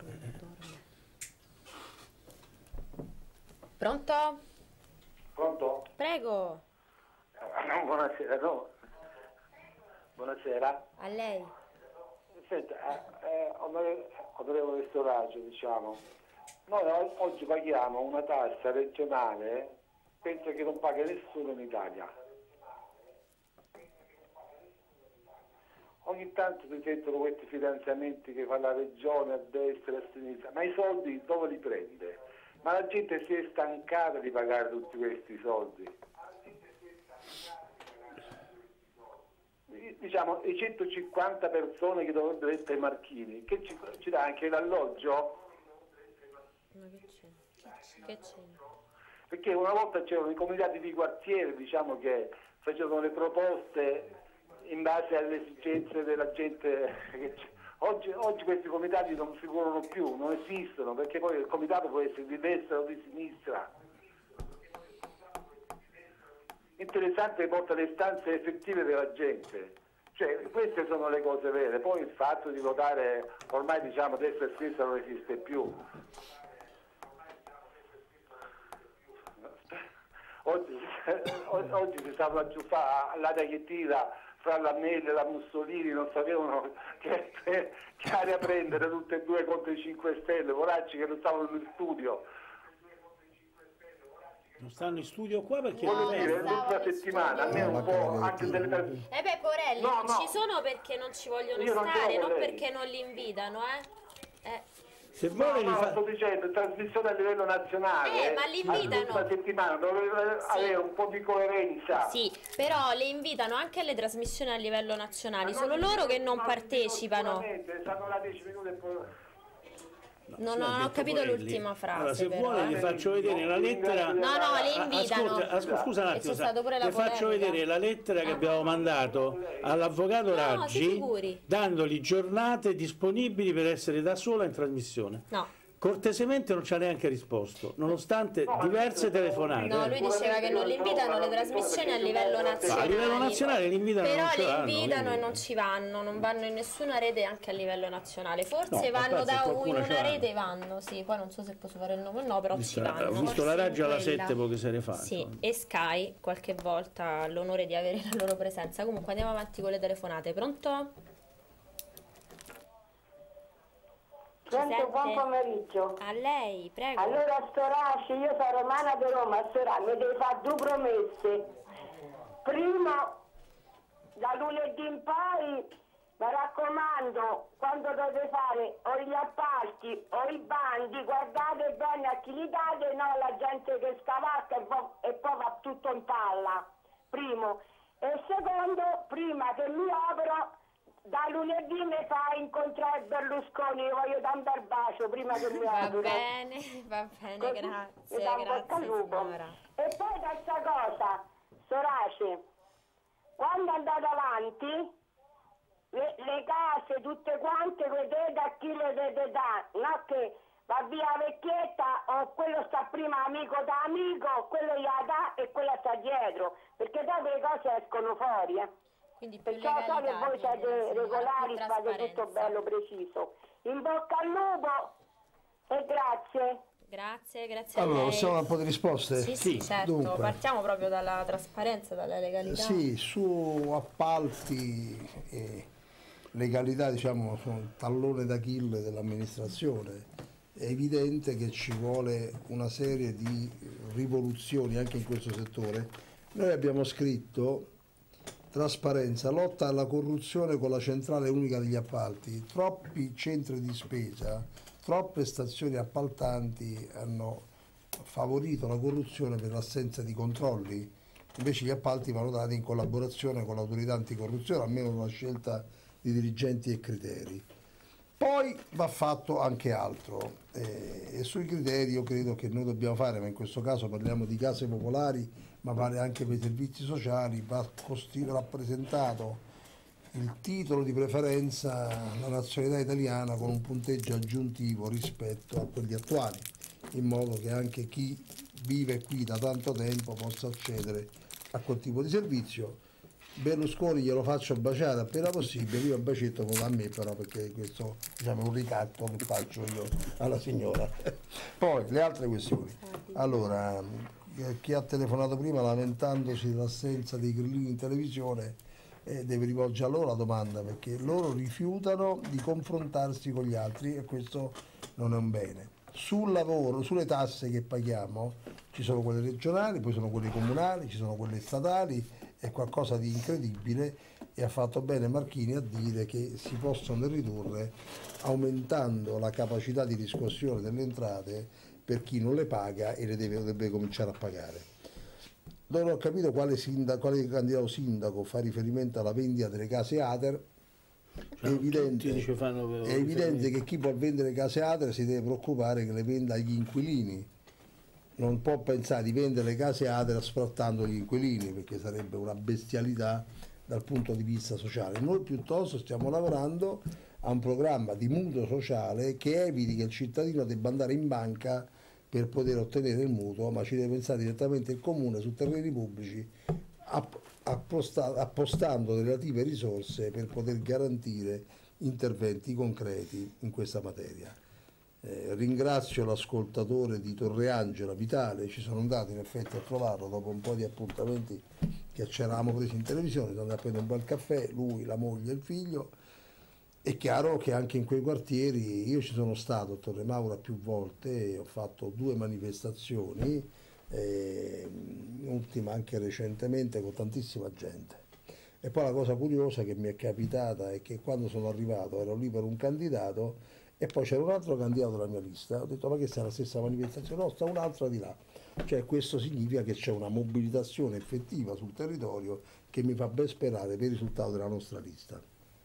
Pronto? Pronto? Prego. No, buonasera, no. Buonasera. A lei. Senta, eh, onore- onorevole Storace, diciamo, noi o- oggi paghiamo una tassa regionale, penso che non paga nessuno in Italia. Ogni tanto si sentono questi finanziamenti che fa la regione a destra e a sinistra, ma i soldi dove li prende? Ma la gente si è stancata di pagare tutti questi soldi. Diciamo, i centocinquanta persone che dovrebbero essere marchini, che ci, ci dà anche l'alloggio? Ma che c'è? Che c'è? Perché una volta c'erano i comitati di quartiere, diciamo, che facevano le proposte in base alle esigenze della gente. Che oggi, oggi questi comitati non figurano più, non esistono, perché poi il comitato può essere di destra o di sinistra. Interessante che porta le istanze effettive della gente. Cioè, queste sono le cose vere. Poi il fatto di votare, ormai diciamo destra e sinistra non esiste più. Oggi, oggi si stavano a giuffare l'aria che tira fra la Melli e la Mussolini, non sapevano che, che aria prendere tutte e due contro i cinque Stelle, poracci che non stavano in studio. Non stanno in studio qua perché Voglio non dire, vengono. l'ultima settimana, almeno un po' anche delle persone. Eh beh, Porelli, No, no. ci sono perché non ci vogliono Io non stare, trovo non lei. perché non li invitano, eh. eh. Se No, vuole li no, fa... sto dicendo, trasmissione a livello nazionale. Eh, ma li invitano. L'ultima settimana dovrebbe Sì. avere un po' di coerenza. Sì, però le invitano anche alle trasmissioni a livello nazionale, Ma sono non loro che dico- non non partecipano. Sicuramente, stanno là dieci minuti e poi... Non, Sì, non ha ho detto capito Porelli. l'ultima frase. Allora, se però, vuole eh. gli faccio vedere la lettera. No, no, le Ah, invitano. ascolta, ascolta, scusa un E attimo, c'è stato pure la le faccio polemica. vedere la lettera che abbiamo mandato all'avvocato No, si Raggi, figuri. dandogli giornate disponibili per essere da sola in trasmissione. No. Cortesemente non ci ha neanche risposto, nonostante diverse telefonate. No, lui diceva che non li invitano alle trasmissioni a livello Ma nazionale. a livello nazionale li invitano, Però non ci le vanno, invitano quindi- e non ci vanno, non vanno in nessuna rete anche a livello nazionale. Forse No, vanno aspetta, da qualcuno in ci una vanno. rete vanno, sì, poi non so se posso fare il nome o no, però ci vanno. Ho visto la Raggi alla sette poche sere fa. Sì, insomma. e Sky qualche volta ha l'onore di avere la loro presenza. Comunque andiamo avanti con le telefonate. Pronto? Pronto, buon pomeriggio. A lei, prego. Allora, Storace, io sono romana di Roma, Storace, mi devi fare due promesse. Primo, da lunedì in poi, mi raccomando, quando dovete fare o gli appalti o i bandi, guardate bene a chi li date, no alla gente che scavacca e, vo- e poi va tutto in palla. Primo. E secondo, prima che mi opero, da lunedì mi fa incontrare Berlusconi, io voglio dare un bel bacio prima che mi Va opero. bene, va bene, Così grazie, mi dà un bocca al grazie lupo. signora. E poi questa cosa, Storace, quando andate avanti, le, le case tutte quante vedete a chi le dete da, non che va via la vecchietta o quello sta prima amico da amico, quello gli dà e quella sta dietro, perché dopo le cose escono fuori. Eh. Quindi più Perciò so che legalità, voi siete chiedere, sì, regolari, più fate tutto trasparenza. bello preciso. In bocca al lupo e grazie. Grazie, grazie a Allora, lei. possiamo dare un po' di risposte? Sì, sì, certo. Dunque, Partiamo proprio dalla trasparenza, dalla legalità. sì, su appalti e legalità, diciamo, sono il tallone d'Achille dell'amministrazione. È evidente che ci vuole una serie di rivoluzioni anche in questo settore. Noi abbiamo scritto trasparenza, lotta alla corruzione con la centrale unica degli appalti. Troppi centri di spesa, troppe stazioni appaltanti hanno favorito la corruzione per l'assenza di controlli. Invece gli appalti vanno dati in collaborazione con l'autorità anticorruzione, almeno con una scelta di dirigenti e criteri. Poi va fatto anche altro eh, e sui criteri io credo che noi dobbiamo fare, ma in questo caso parliamo di case popolari, ma vale anche per i servizi sociali, va costi- rappresentato il titolo di preferenza, la nazionalità italiana con un punteggio aggiuntivo rispetto a quelli attuali, in modo che anche chi vive qui da tanto tempo possa accedere a quel tipo di servizio. Berlusconi glielo faccio baciare appena possibile, io un bacetto non a me però, perché questo, diciamo, è un ricatto che faccio io alla signora. Poi le altre questioni. Allora, chi ha telefonato prima lamentandosi dell'assenza dei grillini in televisione eh, deve rivolgere a loro la domanda, perché loro rifiutano di confrontarsi con gli altri e questo non è un bene. Sul lavoro, sulle tasse che paghiamo, ci sono quelle regionali, poi sono quelle comunali, ci sono quelle statali, è qualcosa di incredibile, e ha fatto bene Marchini a dire che si possono ridurre aumentando la capacità di riscossione delle entrate per chi non le paga e le deve, deve cominciare a pagare. Non ho capito quale, sindaco, quale candidato sindaco fa riferimento alla vendita delle case Ater. È evidente, è evidente che chi può vendere case Ater si deve preoccupare che le venda agli inquilini, non può pensare di vendere le case Ater sfruttando gli inquilini, perché sarebbe una bestialità dal punto di vista sociale. Noi piuttosto stiamo lavorando a un programma di mutuo sociale che eviti che il cittadino debba andare in banca per poter ottenere il mutuo, ma ci deve pensare direttamente il comune su terreni pubblici, apposta, appostando le relative risorse per poter garantire interventi concreti in questa materia. Eh, ringrazio l'ascoltatore di Torreangela, Vitale, ci sono andato in effetti a trovarlo dopo un po' di appuntamenti che ci eravamo presi in televisione, sono andato a prendere un bel caffè, lui, la moglie e il figlio. È chiaro che anche in quei quartieri, io ci sono stato a Torre Maura più volte, ho fatto due manifestazioni, eh, ultima anche recentemente con tantissima gente. E poi la cosa curiosa che mi è capitata è che quando sono arrivato ero lì per un candidato e poi c'era un altro candidato alla mia lista, ho detto ma che sta la stessa manifestazione? No, sta un'altra di là. Cioè questo significa che c'è una mobilitazione effettiva sul territorio che mi fa ben sperare per il risultato della nostra lista.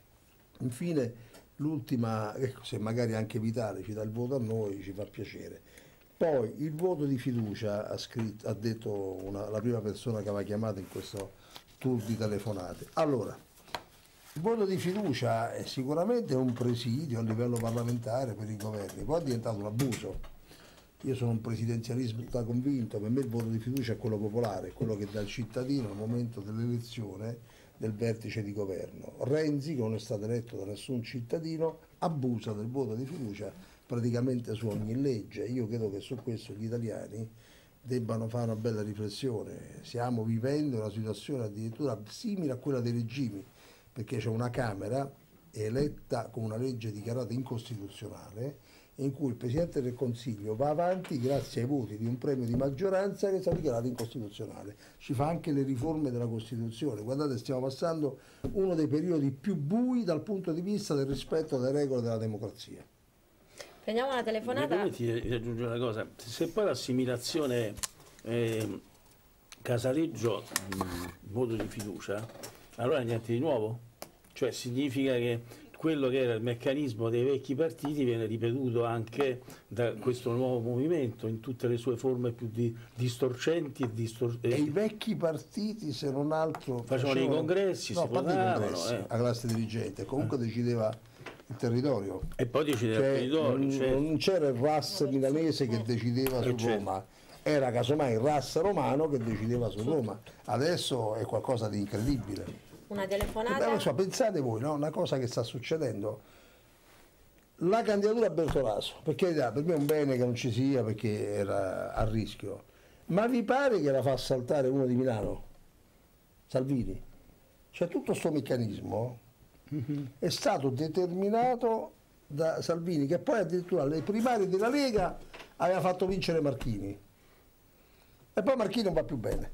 Infine l'ultima, ecco, se magari anche Vitale ci dà il voto a noi ci fa piacere. Poi il voto di fiducia ha, scritto, ha detto una, la prima persona che aveva chiamato in questo tour di telefonate. Allora, il voto di fiducia è sicuramente un presidio a livello parlamentare per i governi, poi è diventato un abuso. Io sono un presidenzialista convinto, per me il voto di fiducia è quello popolare, quello che dà il cittadino al momento dell'elezione del vertice di governo. Renzi, che non è stato eletto da nessun cittadino, abusa del voto di fiducia praticamente su ogni legge. Io credo che su questo gli italiani debbano fare una bella riflessione. Stiamo vivendo una situazione addirittura simile a quella dei regimi, perché c'è una Camera eletta con una legge dichiarata incostituzionale in cui il Presidente del Consiglio va avanti grazie ai voti di un premio di maggioranza che è stato dichiarato incostituzionale. Ci fa anche le riforme della Costituzione. Guardate, stiamo passando uno dei periodi più bui dal punto di vista del rispetto delle regole della democrazia. Prendiamo una telefonata. Mi permetti di aggiungere una cosa? Se poi l'assimilazione eh, Casaleggio mh, voto di fiducia, allora niente di nuovo? Cioè significa che quello che era il meccanismo dei vecchi partiti viene ripetuto anche da questo nuovo movimento in tutte le sue forme più di, distorcenti e distorcenti. E i vecchi partiti, se non altro, facevano i congressi, no, si votavano, congressi, eh. la classe dirigente, comunque decideva il territorio. E poi decideva cioè, il territorio. Non, certo. non c'era il R A S milanese che decideva su certo. Roma, era casomai il R A S romano che decideva su Roma. Adesso è qualcosa di incredibile. Una telefonata. Beh, so, pensate voi, no? Una cosa che sta succedendo. La candidatura a Bertolaso, per carità, per me è un bene che non ci sia perché era a rischio, ma vi pare che la fa saltare uno di Milano? Salvini? Cioè tutto questo meccanismo mm-hmm. è stato determinato da Salvini, che poi addirittura alle primarie della Lega aveva fatto vincere Marchini e poi Marchini non va più bene.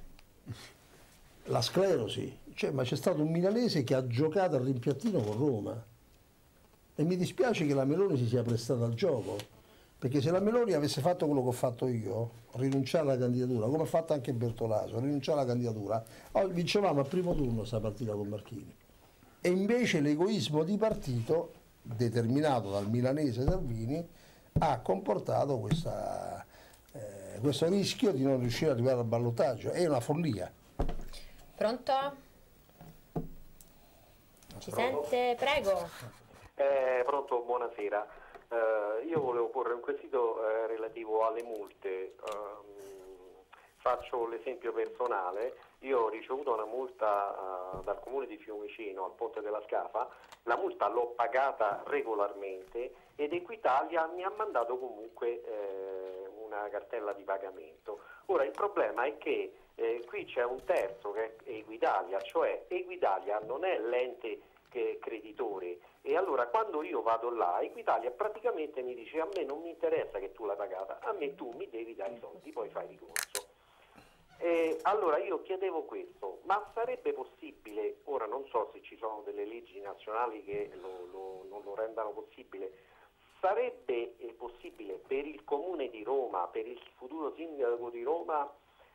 La sclerosi, cioè, ma c'è stato un milanese che ha giocato al rimpiattino con Roma e mi dispiace che la Meloni si sia prestata al gioco, perché se la Meloni avesse fatto quello che ho fatto io, rinunciare alla candidatura, come ha fatto anche Bertolaso, rinunciare alla candidatura, oggi vincevamo al primo turno questa partita con Marchini. E invece l'egoismo di partito, determinato dal milanese Salvini, ha comportato questa, eh, questo rischio di non riuscire ad arrivare al ballottaggio. È una follia. Pronto? Ci sente? Prego. Eh, pronto, buonasera. Eh, io volevo porre un quesito eh, relativo alle multe. Um, faccio l'esempio personale. Io ho ricevuto una multa uh, dal comune di Fiumicino al Ponte della Scafa. La multa l'ho pagata regolarmente ed Equitalia mi ha mandato comunque eh, una cartella di pagamento. Ora il problema è che eh, qui c'è un terzo che è Equitalia, cioè Equitalia non è l'ente che creditore, e allora quando io vado là Equitalia praticamente mi dice: a me non mi interessa che tu l'hai pagata, a me tu mi devi dare i soldi, poi fai ricorso. E allora io chiedevo questo: ma sarebbe possibile, ora non so se ci sono delle leggi nazionali che lo, lo, non lo rendano possibile, sarebbe eh, possibile per il Comune di Roma, per il futuro sindaco di Roma,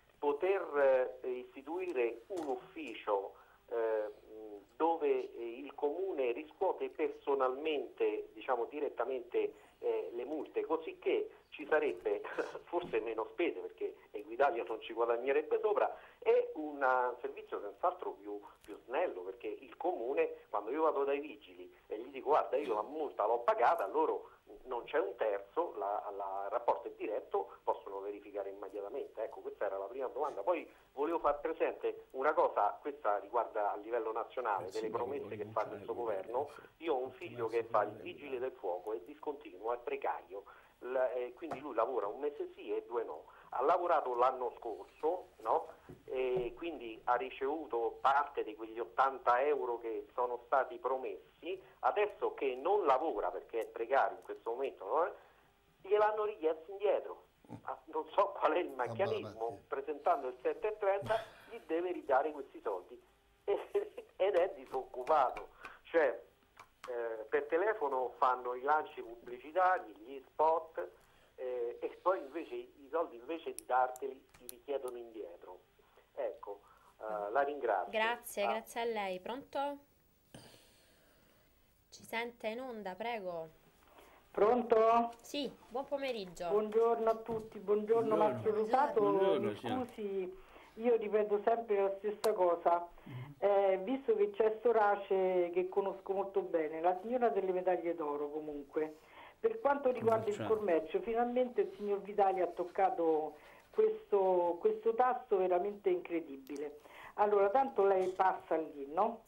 poter eh, istituire un ufficio eh, dove eh, il Comune riscuote personalmente, diciamo direttamente, eh, le multe, così che ci sarebbe forse meno spese, perché Equitalia non ci guadagnerebbe sopra, e un servizio senz'altro più, più snello, perché il Comune, quando io vado dai vigili e gli dico: guarda, io la multa l'ho pagata, loro non c'è un terzo, la, la, il rapporto è diretto, possono verificare immediatamente. Ecco, questa era la prima domanda. Poi volevo far presente una cosa, questa riguarda a livello nazionale, delle promesse che fa questo governo. Io ho un figlio che fa il vigile del fuoco, è discontinuo, è precario, la, eh, quindi lui lavora un mese sì e due no. Ha lavorato l'anno scorso, no? E quindi ha ricevuto parte di quegli ottanta euro che sono stati promessi. Adesso che non lavora perché è precario in questo momento, no? Gliel'hanno richiesto indietro. Non so qual è il meccanismo, presentando il sette e trenta gli deve ridare questi soldi ed è disoccupato. Cioè eh, per telefono fanno i lanci pubblicitari, gli spot, eh, e poi invece i soldi, invece di darteli, ti richiedono indietro. Ecco, uh, la ringrazio. Grazie, ah. grazie a lei. Pronto? Ci sente in onda, prego. Pronto? Sì, buon pomeriggio. Buongiorno a tutti, buongiorno, Buongiorno. Marzio Rosato. Buongiorno, Mi sì. scusi, io ripeto sempre la stessa cosa. Eh, visto che c'è Storace che conosco molto bene, la signora delle medaglie d'oro comunque, per quanto riguarda il commercio, finalmente il signor Vitali ha toccato questo, questo tasto veramente incredibile. Allora, tanto lei passa lì, no?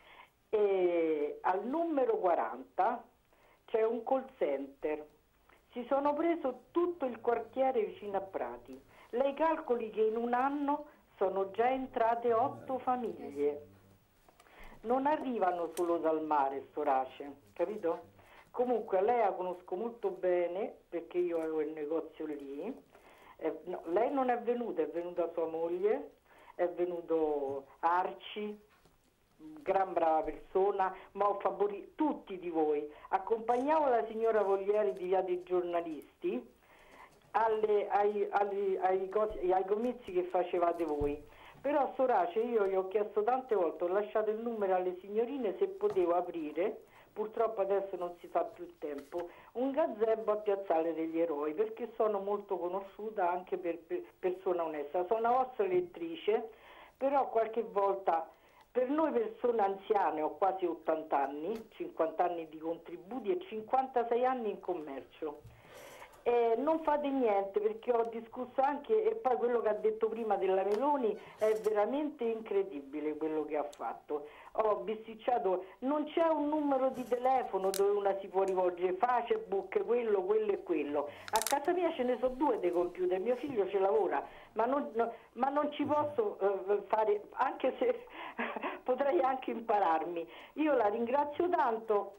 E al numero quaranta c'è un call center, si sono preso tutto il quartiere vicino a Prati. Lei calcoli che in un anno sono già entrate otto famiglie. Non arrivano solo dal mare, Storace, capito? Comunque lei la conosco molto bene perché io avevo il negozio lì. Eh, no, lei non è venuta, è venuta sua moglie, è venuto Arci, gran brava persona, ma ho favorito tutti di voi. Accompagnavo la signora Voglieri di Via dei Giornalisti alle, ai, ai, ai, cosi, ai comizi che facevate voi. Però Storace, io gli ho chiesto tante volte, ho lasciato il numero alle signorine se potevo aprire, purtroppo adesso non si fa più il tempo, un gazebo a Piazzale degli Eroi, perché sono molto conosciuta anche per, per persona onesta. Sono una vostra lettrice, però qualche volta per noi persone anziane, ho quasi ottanta anni, cinquanta anni di contributi e cinquantasei anni in commercio. Eh, non fate niente, perché ho discusso anche, e poi quello che ha detto prima della Meloni è veramente incredibile quello che ha fatto. Ho bisticciato, non c'è un numero di telefono dove una si può rivolgere, Facebook, quello, quello e quello. A casa mia ce ne sono due dei computer, mio figlio ci lavora, ma non, no, ma non ci posso uh, fare, anche se potrei anche impararmi. Io la ringrazio tanto.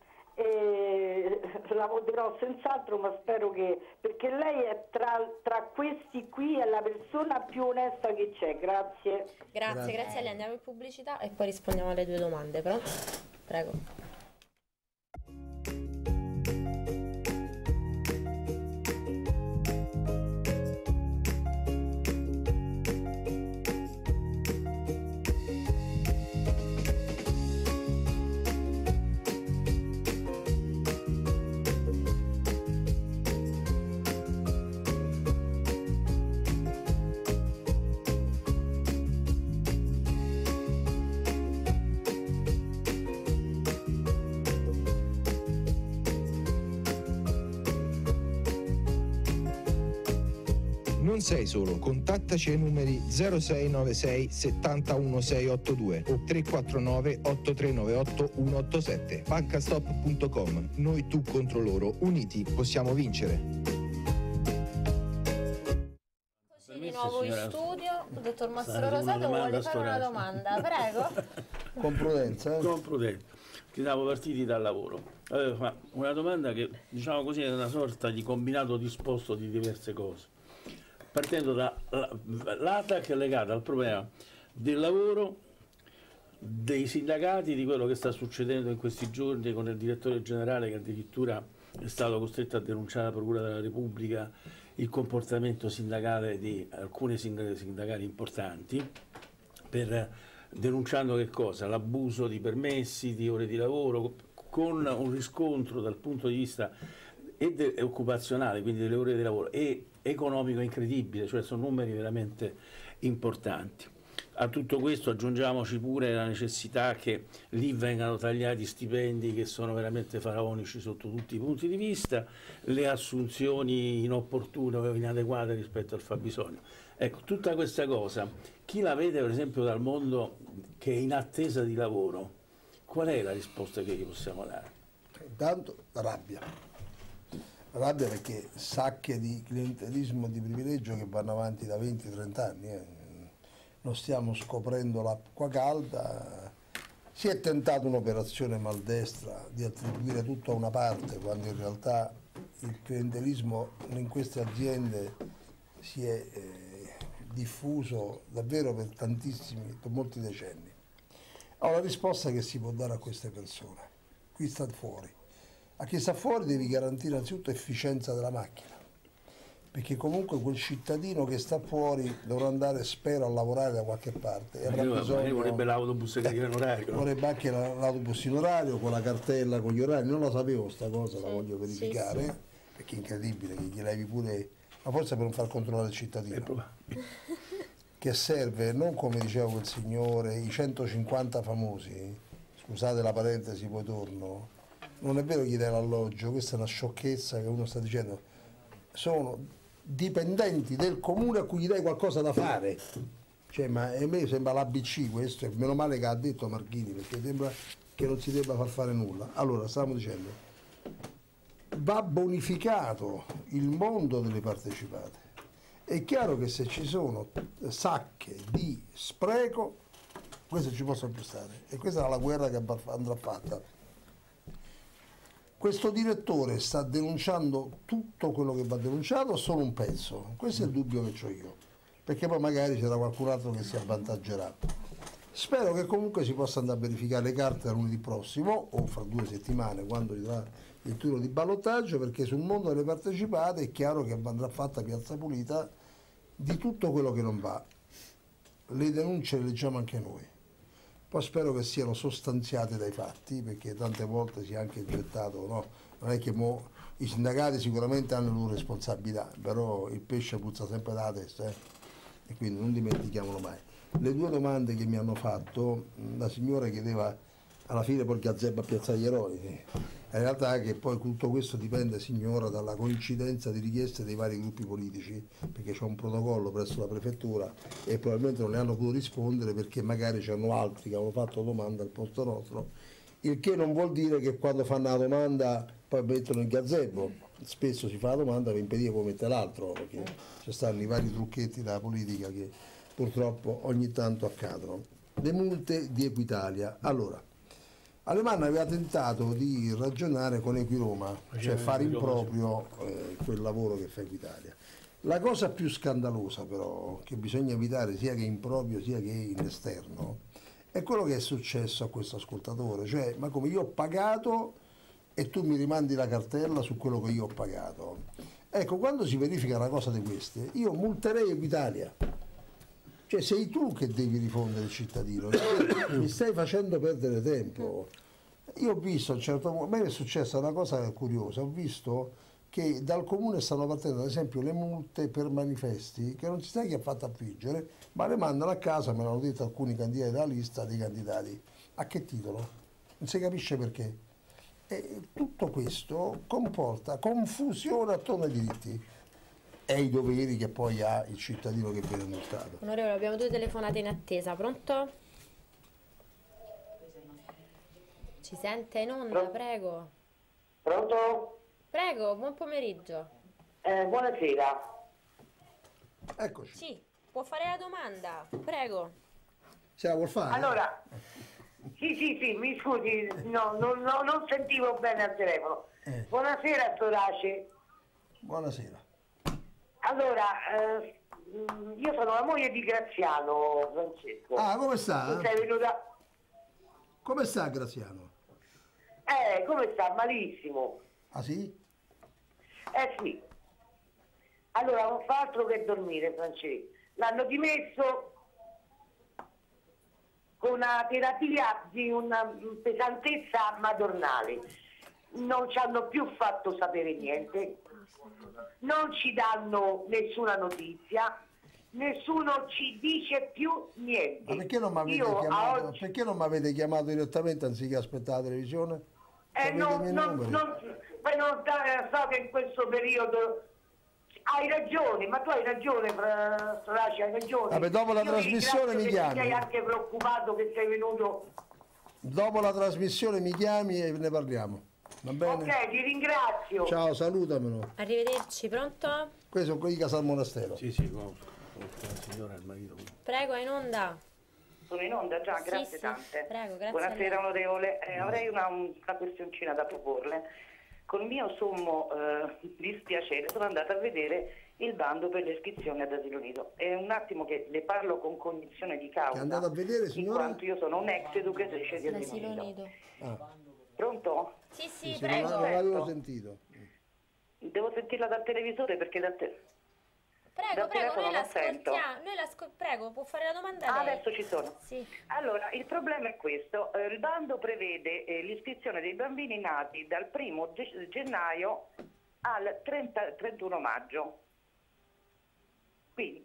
E la voterò senz'altro, ma spero che, perché lei è tra, tra questi qui è la persona più onesta che c'è. Grazie. Grazie, grazie, grazie a lei. Andiamo in pubblicità e poi rispondiamo alle due domande, però. Prego. Non sei solo, contattaci ai numeri zero sei nove sei settanta sei ottantadue o tre quattro nove otto tre nove otto uno otto sette. pancastop punto com. Noi tu contro loro, uniti possiamo vincere. Di nuovo in studio, il dottor Mastro Una Rosato domanda vuole fare una storica. domanda, prego. Con prudenza, eh? Con prudenza. Ti siamo partiti dal lavoro. Allora, ma una domanda che, diciamo così, è una sorta di combinato disposto di diverse cose. Partendo da l'A T A C è legata al problema del lavoro, dei sindacati, di quello che sta succedendo in questi giorni con il direttore generale che addirittura è stato costretto a denunciare alla Procura della Repubblica il comportamento sindacale di alcuni sindacati importanti, per, denunciando che cosa? L'abuso di permessi, di ore di lavoro, con un riscontro dal punto di vista e de, e occupazionale, quindi delle ore di lavoro, e economico incredibile, cioè sono numeri veramente importanti. A tutto questo aggiungiamoci pure la necessità che lì vengano tagliati stipendi che sono veramente faraonici sotto tutti i punti di vista, le assunzioni inopportune o inadeguate rispetto al fabbisogno. Ecco, tutta questa cosa, chi la vede per esempio dal mondo che è in attesa di lavoro, qual è la risposta che gli possiamo dare? Intanto rabbia. Rabbia perché sacche di clientelismo, di privilegio che vanno avanti da venti trenta anni. Eh. Non stiamo scoprendo l'acqua calda. Si è tentata un'operazione maldestra di attribuire tutto a una parte, quando in realtà il clientelismo in queste aziende si è eh, diffuso davvero per tantissimi, per molti decenni. Allora, la risposta che si può dare a queste persone, qui sta fuori. A chi sta fuori devi garantire innanzitutto efficienza della macchina, perché comunque quel cittadino che sta fuori dovrà andare, spero, a lavorare da qualche parte. E avrà Io, bisogno, vorrebbe l'autobus che arriva in orario. vorrebbe anche la- l'autobus in orario, con la cartella, con gli orari. Non la sapevo sta cosa, la Sì, voglio sì, verificare, sì. perché è incredibile che gli levi pure, ma forse per non far controllare il cittadino. Che serve, non come diceva quel signore, i centocinquanta famosi, scusate la parentesi, poi torno, non è vero che gli dai l'alloggio, questa è una sciocchezza che uno sta dicendo, sono dipendenti del comune a cui gli dai qualcosa da fare. Cioè, ma a me sembra l'A B C questo, e meno male che ha detto Marchini, perché sembra che non si debba far fare nulla. Allora, stavamo dicendo, va bonificato il mondo delle partecipate. È chiaro che se ci sono sacche di spreco, questo ci possono più stare, e questa è la guerra che andrà fatta. Questo direttore sta denunciando tutto quello che va denunciato o solo un pezzo? Questo è il dubbio che ho io, perché poi magari c'era qualcun altro che si avvantaggerà. Spero che comunque si possa andare a verificare le carte lunedì prossimo o fra due settimane, quando ci sarà il turno di ballottaggio, perché sul mondo delle partecipate è chiaro che andrà fatta piazza pulita di tutto quello che non va. Le denunce le leggiamo anche noi. Poi spero che siano sostanziate dai fatti, perché tante volte si è anche gettato, no? Non è che mo, i sindacati sicuramente hanno le loro responsabilità, però il pesce puzza sempre dalla testa, eh? E quindi non dimentichiamolo mai. Le due domande che mi hanno fatto, la signora chiedeva alla fine poi il gazebo a Piazza degli Eroi. In realtà è che poi tutto questo dipende, signora, dalla coincidenza di richieste dei vari gruppi politici, perché c'è un protocollo presso la prefettura e probabilmente non ne hanno potuto rispondere perché magari c'erano altri che hanno fatto domanda al posto nostro, il che non vuol dire che quando fanno la domanda poi mettono il gazebo. Spesso si fa la domanda per impedire poi mette l'altro, perché ci stanno i vari trucchetti della politica che purtroppo ogni tanto accadono. Le multe di Equitalia. Allora, Alemanno aveva tentato di ragionare con Equiroma, cioè fare in proprio eh, quel lavoro che fa Equitalia. La cosa più scandalosa però, che bisogna evitare sia che in proprio sia che in esterno, è quello che è successo a questo ascoltatore, cioè ma come io ho pagato e tu mi rimandi la cartella su quello che io ho pagato. Ecco, quando si verifica una cosa di queste, io multerei Equitalia. Cioè sei tu che devi rifondere il cittadino, mi stai facendo perdere tempo. Io ho visto a un certo punto, a me è successa una cosa curiosa, ho visto che dal comune stanno partendo ad esempio le multe per manifesti che non si sa chi ha fatto affliggere, ma le mandano a casa, me l'hanno detto alcuni candidati della lista dei candidati. A che titolo? Non si capisce perché. E tutto questo comporta confusione attorno ai diritti. e i doveri che poi ha il cittadino che viene multato. Onorevole, abbiamo due telefonate in attesa, pronto? Ci sente in onda, Pronto? prego. Pronto? Prego, buon pomeriggio. Eh, buonasera. Eccoci. Sì, può fare la domanda, prego. Se la vuol fare? Allora, sì, sì, sì, mi scusi, no, no, no, non sentivo bene al telefono. Eh. Buonasera, Storace. Buonasera. Allora, eh, io sono la moglie di Graziano, Francesco. Ah, come sta? Tu sei venuta... Come sta Graziano? Eh, come sta? Malissimo. Ah sì? Eh sì. Allora, non fa altro che dormire, Francesco. L'hanno dimesso con una terapia di una pesantezza madornale. Non ci hanno più fatto sapere niente, non ci danno nessuna notizia, nessuno ci dice più niente. Ma perché non mi avete, Io, chiamato, a oggi, perché non mi avete chiamato direttamente anziché aspettare la televisione? eh, Sapete non, i miei non, numeri? non, poi non eh, so che in questo periodo hai ragione, ma tu hai ragione, Fra- Storace, hai ragione. Vabbè, dopo la Io trasmissione ti mi ringrazio che chiami. Sei anche preoccupato che sei venuto. Dopo la trasmissione mi chiami e ne parliamo. Va bene? Ok, ti ringrazio. Ciao, salutamelo. Arrivederci, pronto? Questi sono quelli di Casa al Monastero. Sì, sì, conosco. Conosco la signora e il marito. Prego, è in onda. Sono in onda già, Sì, grazie sì, tante. prego, grazie a Buonasera lei. onorevole, eh, avrei una, una questioncina da proporle. Con mio sommo eh, dispiacere sono andata a vedere il bando per l'iscrizione ad asilo nido. È un attimo che le parlo con cognizione di causa. Che è andata a vedere, in signora? quanto io sono un'ex educatrice di asilo L'asilo nido. nido. Ah, Pronto? Sì, sì, sì, sì, prego. non l'avevo sentito. Devo sentirla dal televisore perché da te... Prego, dal prego, telefono noi non sento. l'ascoltiamo. Noi l'ascol- prego, può fare la domanda Ah, lei. adesso ci sono. Sì. Allora, il problema è questo. Eh, il bando prevede eh, l'iscrizione dei bambini nati dal primo ge- gennaio al trenta, trentuno maggio. Quindi,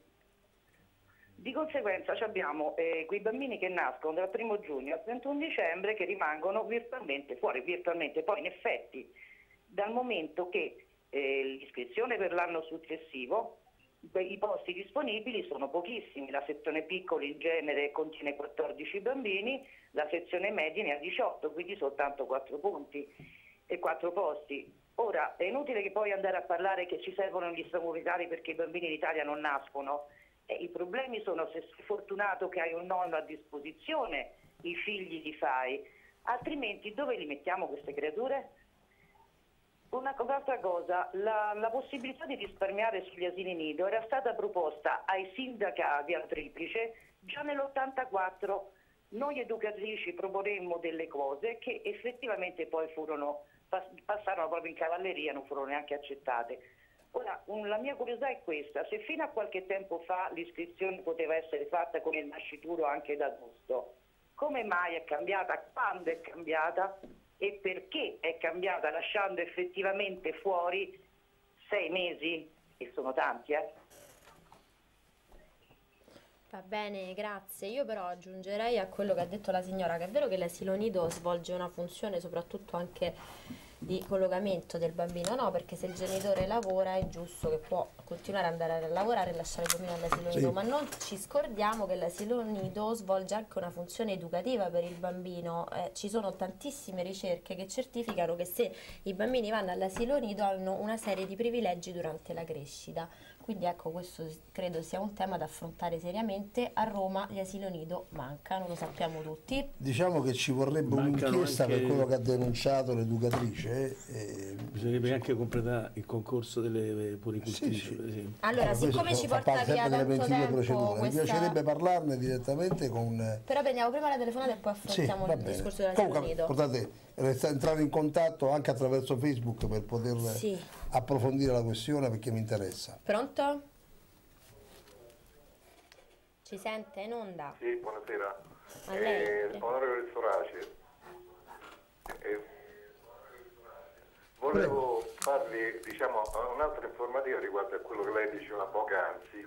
di conseguenza ci abbiamo eh, quei bambini che nascono dal primo giugno al trentuno dicembre che rimangono virtualmente fuori, virtualmente. Poi in effetti, dal momento che eh, l'iscrizione per l'anno successivo, beh, i posti disponibili sono pochissimi, la sezione piccoli in genere contiene quattordici bambini, la sezione media ne ha diciotto, quindi soltanto quattro punti e quattro posti. Ora, è inutile che poi andare a parlare che ci servono gli stracomunitari perché i bambini in Italia non nascono. Eh, I problemi sono se sei fortunato che hai un nonno a disposizione, i figli li fai, altrimenti dove li mettiamo queste creature? Una, un'altra cosa, la, la possibilità di risparmiare sugli asili nido era stata proposta ai sindacati al Triplice già nell'ottantaquattro. Noi educatrici proponemmo delle cose che effettivamente poi furono, pass- passarono proprio in cavalleria, non furono neanche accettate. Ora, un, la mia curiosità è questa: se fino a qualche tempo fa l'iscrizione poteva essere fatta con il nascituro anche da agosto, come mai è cambiata? Quando è cambiata? E perché è cambiata lasciando effettivamente fuori sei mesi, che sono tanti, eh? Va bene, grazie. Io però aggiungerei a quello che ha detto la signora che è vero che l'asilo nido svolge una funzione soprattutto anche di collocamento del bambino, no? Perché se il genitore lavora è giusto che può continuare ad andare a lavorare e lasciare il bambino all'asilo Sì. nido, ma non ci scordiamo che l'asilo nido svolge anche una funzione educativa per il bambino. Eh, ci sono tantissime ricerche che certificano che se i bambini vanno all'asilo nido hanno una serie di privilegi durante la crescita. Quindi ecco, questo credo sia un tema da affrontare seriamente. A Roma gli asilo nido mancano, lo sappiamo tutti. Diciamo che ci vorrebbe Mancano un'inchiesta anche- per quello che ha denunciato l'educatrice. E... Bisognerebbe anche completare il concorso delle puricultrici, per esempio. Allora, Questo siccome ci fa porta parte via sempre delle tanto pentite tempo procedure. Mi questa... piacerebbe parlarne direttamente con... Però prendiamo prima la telefonata e poi Sì, affrontiamo va il bene. discorso dell'asilo Comunque, nido. guardate, resta- entrare in contatto anche attraverso Facebook per poter Sì. approfondire la questione perché mi interessa. Pronto? Ci sente in onda? Sì, buonasera. A lei. Eh, onorevole Storace, eh, volevo farvi diciamo, un'altra informativa riguardo a quello che lei diceva poc'anzi.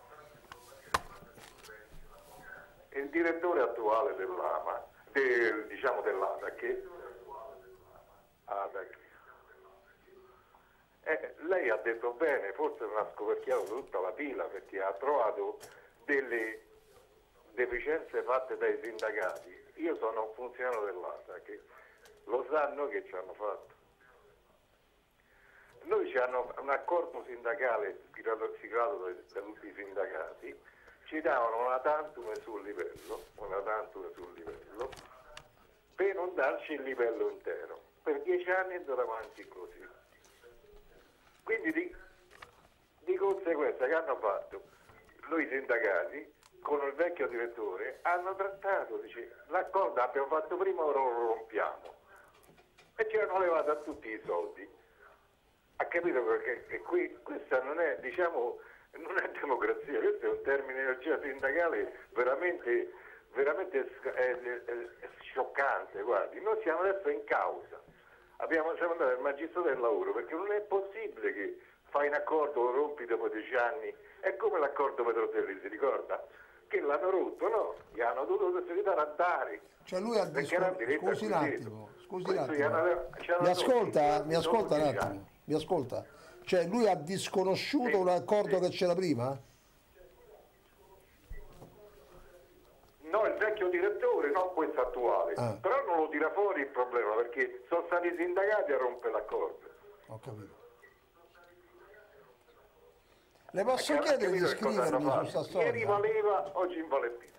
Il direttore attuale dell'AMA, de- diciamo dell'ADAC, ADAC, è Eh, lei ha detto bene, forse non ha scoperchiato tutta la pila perché ha trovato delle deficienze fatte dai sindacati. Io sono un funzionario dell'A S A, che lo sanno che ci hanno fatto. Noi ci hanno un accordo sindacale siglato, siglato da, da tutti i sindacati, ci davano una tantum sul livello, una tantum sul livello, per non darci il livello intero. Per dieci anni è andato avanti così. Quindi di, di conseguenza che hanno fatto noi sindacati con il vecchio direttore hanno trattato, dice, l'accordo abbiamo fatto prima, ora lo rompiamo, e ci hanno levato a tutti i soldi. Ha capito? Perché che qui questa non è, diciamo, non è democrazia, questo è un termine di energia sindacale veramente, veramente è, è, è scioccante. Guardi, noi siamo adesso in causa. Abbiamo, siamo andati al magistrato del lavoro perché non è possibile che fai un accordo, lo rompi dopo dieci anni. È come l'accordo Petroselli, si ricorda? Che l'hanno rotto, no? Gli hanno dovuto seguire a dare. Cioè lui ha discor- scusi un attimo, scusi un attimo. Hanno, mi ascolta, mi ascolta un attimo, mi ascolta. Cioè lui ha disconosciuto sì, un accordo sì. che c'era prima? No, il vecchio direttore, non questo attuale. Ah. Però non lo tira fuori il problema perché sono stati i sindacati a rompere l'accordo. Ho capito. Le posso chiedere di scrivermi su sta storia? Ieri valeva, oggi non vale più.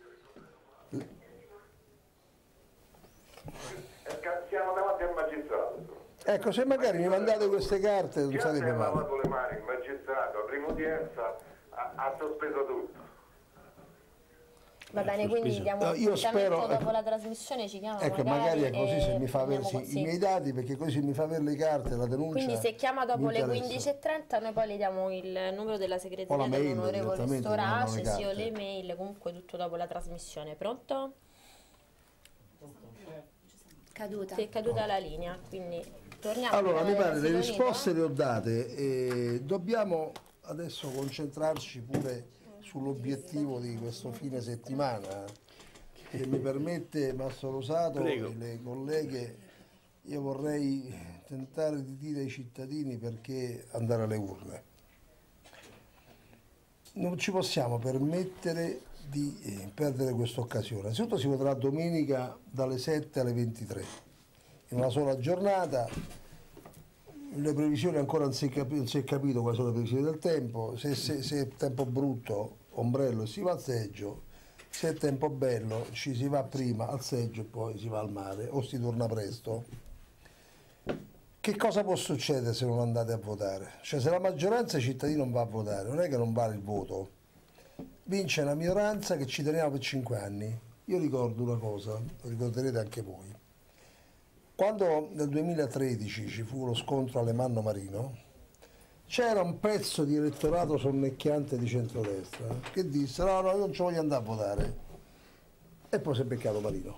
Siamo davanti al magistrato. Ecco, se magari mi mandate queste carte non sarebbe male. Ha lavato le mani il magistrato, a prima udienza ha, ha sospeso tutto. Va bene, quindi diamo no, io spero, dopo ecco, la trasmissione ci chiama ecco, magari, magari è così, se mi fa avere sì, sì. i miei dati, perché così mi fa avere le carte, la denuncia. Quindi se chiama dopo le quindici e trenta noi poi le diamo il numero della segreteria dell'onorevole Storace, sì, o le mail, comunque tutto dopo la trasmissione. Pronto? Caduta. Sì, è caduta la linea, quindi torniamo. Allora, mi pare le risposte le ho date e dobbiamo adesso concentrarci pure sull'obiettivo di questo fine settimana, che mi permette Mastro Rosato Prego. E le colleghe, io vorrei tentare di dire ai cittadini perché andare alle urne. Non ci possiamo permettere di eh, perdere questa occasione. Innanzitutto si voterà domenica dalle sette alle ventitré, in una sola giornata. Le previsioni ancora non si è capito, non si è capito quali sono le previsioni del tempo, se, se, se è tempo brutto ombrello e si va al seggio, se è tempo bello ci si va prima al seggio e poi si va al mare o si torna presto. Che cosa può succedere se non andate a votare? Cioè, se la maggioranza dei cittadini non va a votare, non è che non vale il voto, vince una minoranza che ci teniamo per cinque anni. Io ricordo una cosa, lo ricorderete anche voi. Quando nel duemilatredici ci fu lo scontro all'Emanno Marino, c'era un pezzo di elettorato sonnecchiante di centrodestra che disse no, no, io non ci voglio andare a votare. E poi si è beccato Marino,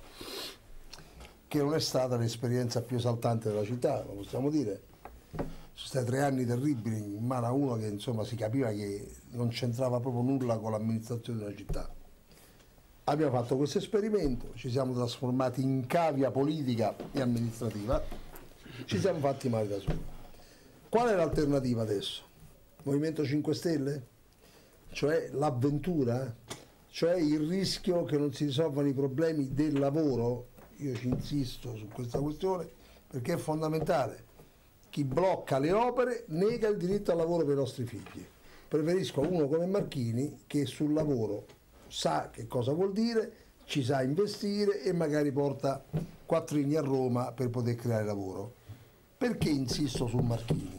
che non è stata l'esperienza più esaltante della città, lo possiamo dire. Sono stati tre anni terribili in mano a uno che insomma si capiva che non c'entrava proprio nulla con l'amministrazione della città. Abbiamo fatto questo esperimento, ci siamo trasformati in cavia politica e amministrativa, ci siamo fatti male da soli. Qual è l'alternativa adesso? Movimento cinque Stelle? Cioè l'avventura? Cioè il rischio che non si risolvano i problemi del lavoro? Io ci insisto su questa questione perché è fondamentale. Chi blocca le opere nega il diritto al lavoro per i nostri figli. Preferisco uno come Marchini che sul lavoro sa che cosa vuol dire, ci sa investire e magari porta quattrini a Roma per poter creare lavoro. Perché insisto su Marchini?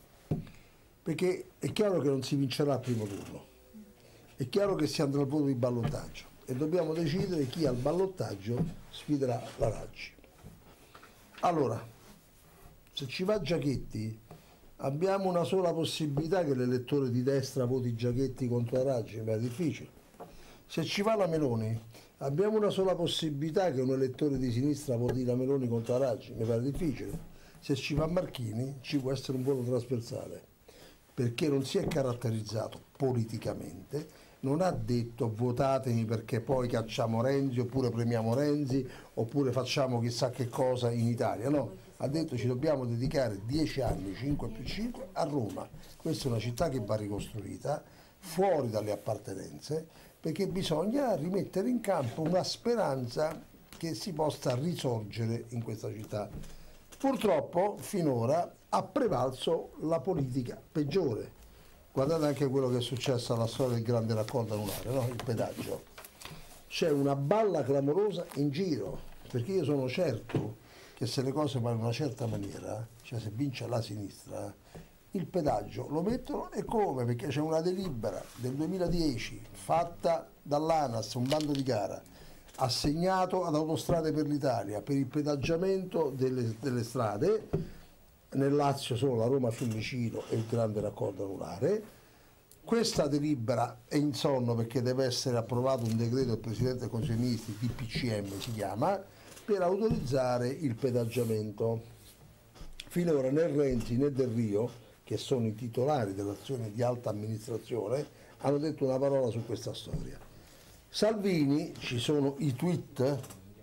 Perché è chiaro che non si vincerà al primo turno, è chiaro che si andrà al voto di ballottaggio e dobbiamo decidere chi al ballottaggio sfiderà la Raggi. Allora, se ci va Giachetti, abbiamo una sola possibilità che l'elettore di destra voti Giachetti contro la Raggi, ma è difficile. Se ci va la Meloni, abbiamo una sola possibilità che un elettore di sinistra voti la Meloni contro la Raggi, mi pare difficile. Se ci va Marchini ci può essere un voto trasversale, perché non si è caratterizzato politicamente, non ha detto votatemi perché poi cacciamo Renzi, oppure premiamo Renzi, oppure facciamo chissà che cosa in Italia, no. ha detto ci dobbiamo dedicare dieci anni, cinque più cinque, a Roma. Questa è una città che va ricostruita, fuori dalle appartenenze, perché bisogna rimettere in campo una speranza che si possa risorgere in questa città. Purtroppo finora ha prevalso la politica peggiore. Guardate anche quello che è successo alla storia del grande raccordo anulare, no? Il pedaggio. C'è una balla clamorosa in giro, perché io sono certo che se le cose vanno in una certa maniera, cioè se vince la sinistra, il pedaggio lo mettono, e come? Perché c'è una delibera del duemiladieci fatta dall'ANAS, un bando di gara, assegnato ad Autostrade per l'Italia per il pedaggiamento delle, delle strade. Nel Lazio sono la Roma Fiumicino e il grande raccordo anulare. Questa delibera è in sonno perché deve essere approvato un decreto del Presidente del Consiglio dei Ministri, D P C M si chiama, per autorizzare il pedaggiamento. Finora né Renzi né Del Rio, che sono i titolari dell'azione di alta amministrazione, hanno detto una parola su questa storia. Salvini, ci sono i tweet,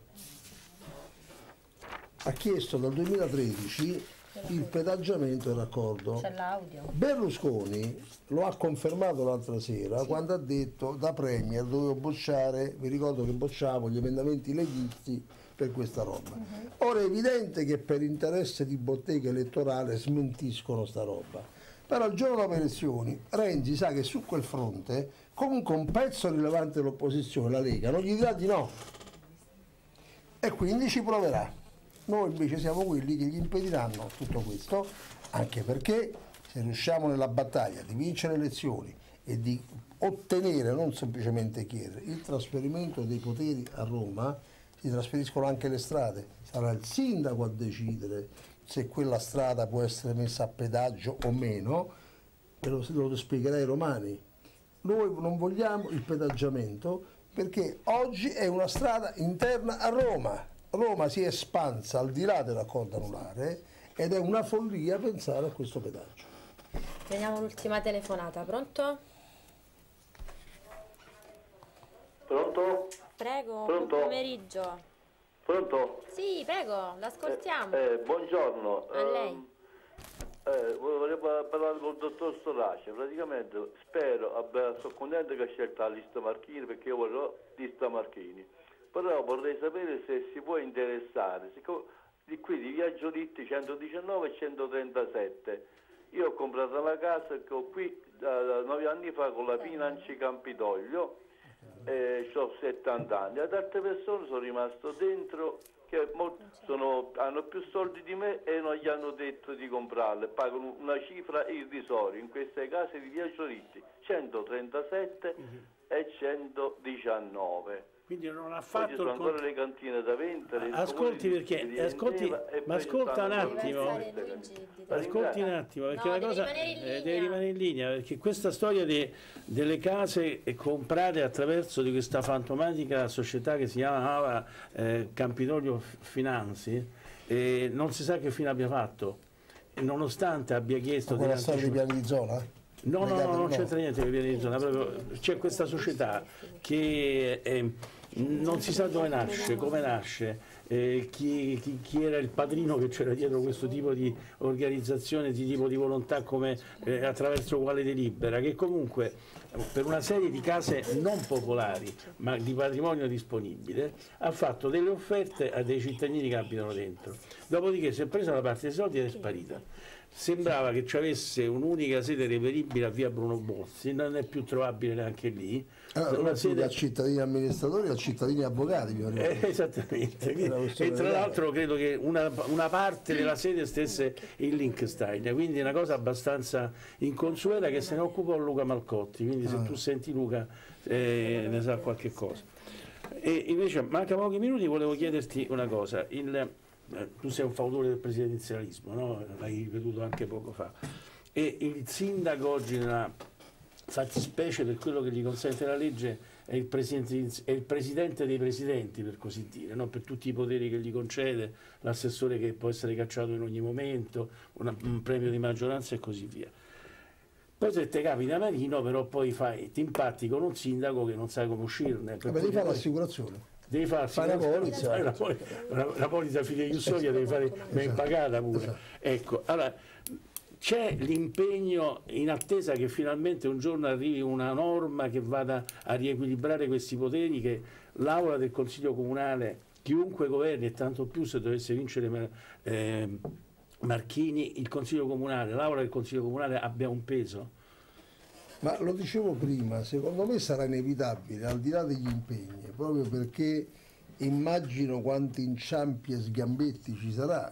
ha chiesto dal duemilatredici il pedaggiamento e il raccordo. C'è l'audio. Berlusconi lo ha confermato l'altra sera, sì, quando ha detto da Premier dovevo bocciare, vi ricordo che bocciavo gli emendamenti leghisti per questa roba. Uh-huh. Ora è evidente che per interesse di bottega elettorale smentiscono sta roba. Però il giorno dopo le elezioni Renzi sa che su quel fronte comunque un pezzo rilevante dell'opposizione, la Lega, non gli dirà di no. E quindi ci proverà. Noi invece siamo quelli che gli impediranno tutto questo, anche perché se riusciamo nella battaglia di vincere le elezioni e di ottenere, non semplicemente chiedere, il trasferimento dei poteri a Roma, si trasferiscono anche le strade. Sarà il sindaco a decidere se quella strada può essere messa a pedaggio o meno, e lo, lo spiegherei ai romani. Noi non vogliamo il pedaggiamento perché oggi è una strada interna a Roma. Roma si è espansa al di là del raccordo anulare ed è una follia pensare a questo pedaggio. Vediamo l'ultima telefonata, pronto? Pronto? Prego, Pronto? buon pomeriggio. Pronto? Sì, prego, l'ascoltiamo. Eh, eh, buongiorno. A lei. Eh, volevo parlare con il dottor Storace. Praticamente spero, vabbè, sono contento che ha scelto la lista Marchini perché io voglio lista Marchini. Però vorrei sapere se si può interessare, di qui di Viaggio Litti centodiciannove e centotrentasette. Io ho comprato una casa che ho qui da nove anni fa con la Financi Campidoglio, e ho settanta anni. Ad altre persone sono rimasto dentro che sono, hanno più soldi di me e non gli hanno detto di comprarle, pagano una cifra irrisoria in queste case di Viaggio Litti centotrentasette mm-hmm. e centodiciannove. Quindi non ha fatto Oggi sono il ancora le cantine da vendere. Ascolti perché ascolti, ma ascolta un attimo. Ascolti un attimo perché no, la cosa deve, deve rimanere in linea, perché questa storia de, delle case comprate attraverso di questa fantomatica società che si chiamava eh, Campidoglio Finanzi eh, non si sa che fine abbia fatto, e nonostante abbia chiesto quella storia di piani di zona? No, no, no, non c'entra niente con i piani di zona, proprio c'è questa società che eh, non si sa dove nasce, come nasce, eh, chi, chi, chi era il padrino che c'era dietro questo tipo di organizzazione, di tipo di volontà, come eh, attraverso quale delibera, che comunque per una serie di case non popolari ma di patrimonio disponibile ha fatto delle offerte a dei cittadini che abitano dentro, dopodiché si è presa la parte dei soldi ed è sparita. Sembrava che ci avesse un'unica sede reperibile a via Bruno Bozzi, non è più trovabile neanche lì. Allora, una sede a cittadini amministratori e a cittadini avvocati. Eh, esattamente. E tra l'altro credo che una, una parte della sede stesse in Liechtenstein, quindi è una cosa abbastanza inconsueta che se ne occupò Luca Malcotti, quindi se ah. tu senti Luca eh, ne sa qualche cosa. E invece manca pochi minuti, volevo chiederti una cosa. Il, tu sei un fautore del presidenzialismo, no? L'hai ripetuto anche poco fa, e il sindaco oggi nella fattispecie, per quello che gli consente la legge, è il, è il presidente dei presidenti, per così dire, no? Per tutti i poteri che gli concede, l'assessore che può essere cacciato in ogni momento, una, un premio di maggioranza e così via. Poi se te capita Marino, però poi fai, ti impatti con un sindaco che non sai come uscirne. Vabbè, devi fare l'assicurazione. devi farsi fare la polizza, la, la, la polizza fideiussoria devi fare ben pagata pure. Ecco, allora c'è l'impegno in attesa che finalmente un giorno arrivi una norma che vada a riequilibrare questi poteri, che l'Aula del Consiglio Comunale, chiunque governi e tanto più se dovesse vincere eh, Marchini, il Consiglio Comunale, l'Aula del Consiglio Comunale abbia un peso? Ma lo dicevo prima, secondo me sarà inevitabile, al di là degli impegni, proprio perché immagino quanti inciampi e sgambetti ci sarà.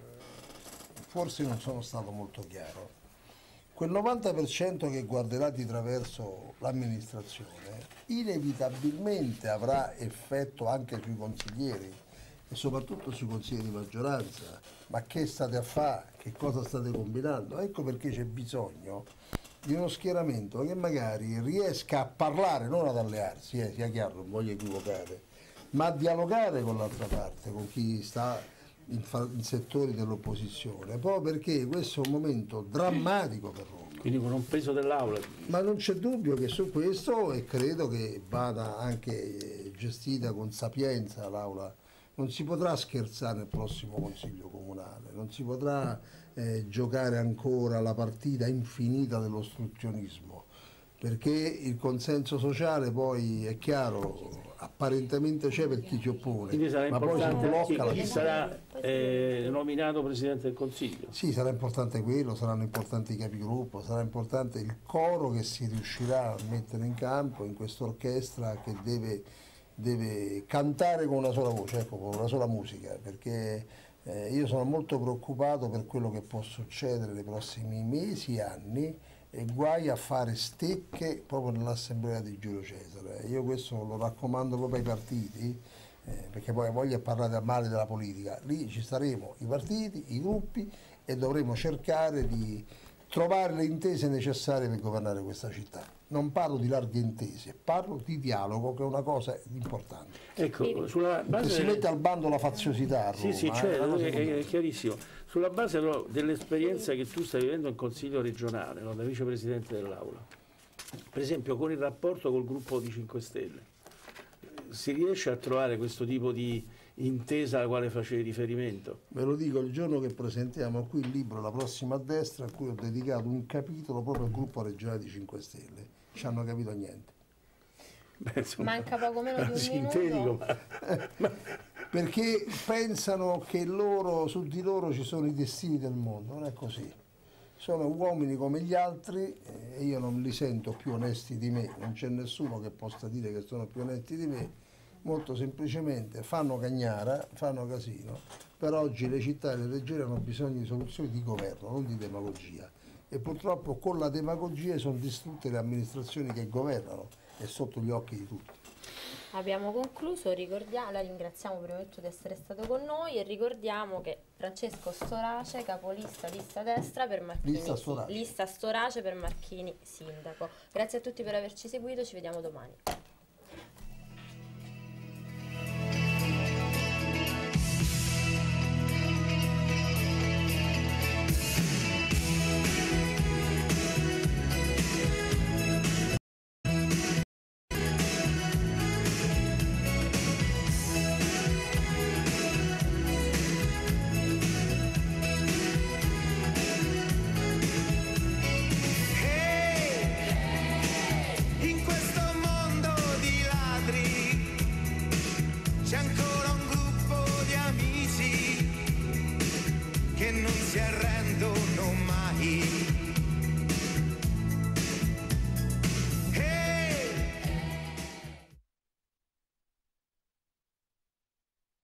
Forse non sono stato molto chiaro. Quel novanta per cento che guarderà di traverso l'amministrazione inevitabilmente avrà effetto anche sui consiglieri e soprattutto sui consiglieri di maggioranza. Ma che state a fare? Che cosa state combinando? Ecco perché c'è bisogno di uno schieramento che magari riesca a parlare, non ad allearsi, eh, sia chiaro, non voglio equivocare, ma a dialogare con l'altra parte, con chi sta in, in settori dell'opposizione, proprio perché questo è un momento drammatico per Roma. Quindi con un peso dell'Aula. Ma non c'è dubbio che su questo, e credo che vada anche gestita con sapienza l'Aula, non si potrà scherzare nel prossimo Consiglio Comunale, non si potrà eh, giocare ancora la partita infinita dell'ostruzionismo, perché il consenso sociale poi è chiaro, apparentemente c'è per chi si oppone, Quindi sarà ma poi si importante blocca chi, chi sarà eh, nominato Presidente del Consiglio. Sì, sarà importante quello, saranno importanti i capigruppo, sarà importante il coro che si riuscirà a mettere in campo in questa orchestra che deve, deve cantare con una sola voce, ecco, con una sola musica, perché eh, io sono molto preoccupato per quello che può succedere nei prossimi mesi e anni, e guai a fare stecche proprio nell'assemblea di Giulio Cesare. Io questo lo raccomando proprio ai partiti, eh, perché poi voglio parlare a male della politica. Lì ci saremo i partiti, i gruppi, e dovremo cercare di trovare le intese necessarie per governare questa città. Non parlo di larghe intese, parlo di dialogo, che è una cosa importante. Ecco, sulla base si mette al bando la faziosità a Roma. Sì, sì, è, cioè, una cosa è, è chiarissimo. Sulla base però dell'esperienza che tu stai vivendo in Consiglio regionale, no, da vicepresidente dell'Aula, per esempio con il rapporto col gruppo di cinque Stelle, si riesce a trovare questo tipo di intesa alla quale facevi riferimento? Ve lo dico il giorno che presentiamo qui il libro La prossima a destra, a cui ho dedicato un capitolo proprio al gruppo regionale di cinque Stelle. Ci hanno capito niente. Beh, insomma, manca poco meno di un sintetico, minuto. ma... perché pensano che loro, su di loro ci sono i destini del mondo. Non è così. Sono uomini come gli altri e io non li sento più onesti di me, non c'è nessuno che possa dire che sono più onesti di me. Molto semplicemente fanno cagnara, fanno casino, però oggi le città e le regioni hanno bisogno di soluzioni di governo, non di demagogia, e purtroppo con la demagogia sono distrutte le amministrazioni che governano, è sotto gli occhi di tutti. Abbiamo concluso, ricordiamo, la ringraziamo prima di tutto di essere stato con noi e ricordiamo che Francesco Storace, capolista lista destra per Marchini, Lista Storace. lista Storace per Marchini sindaco. Grazie a tutti per averci seguito, ci vediamo domani.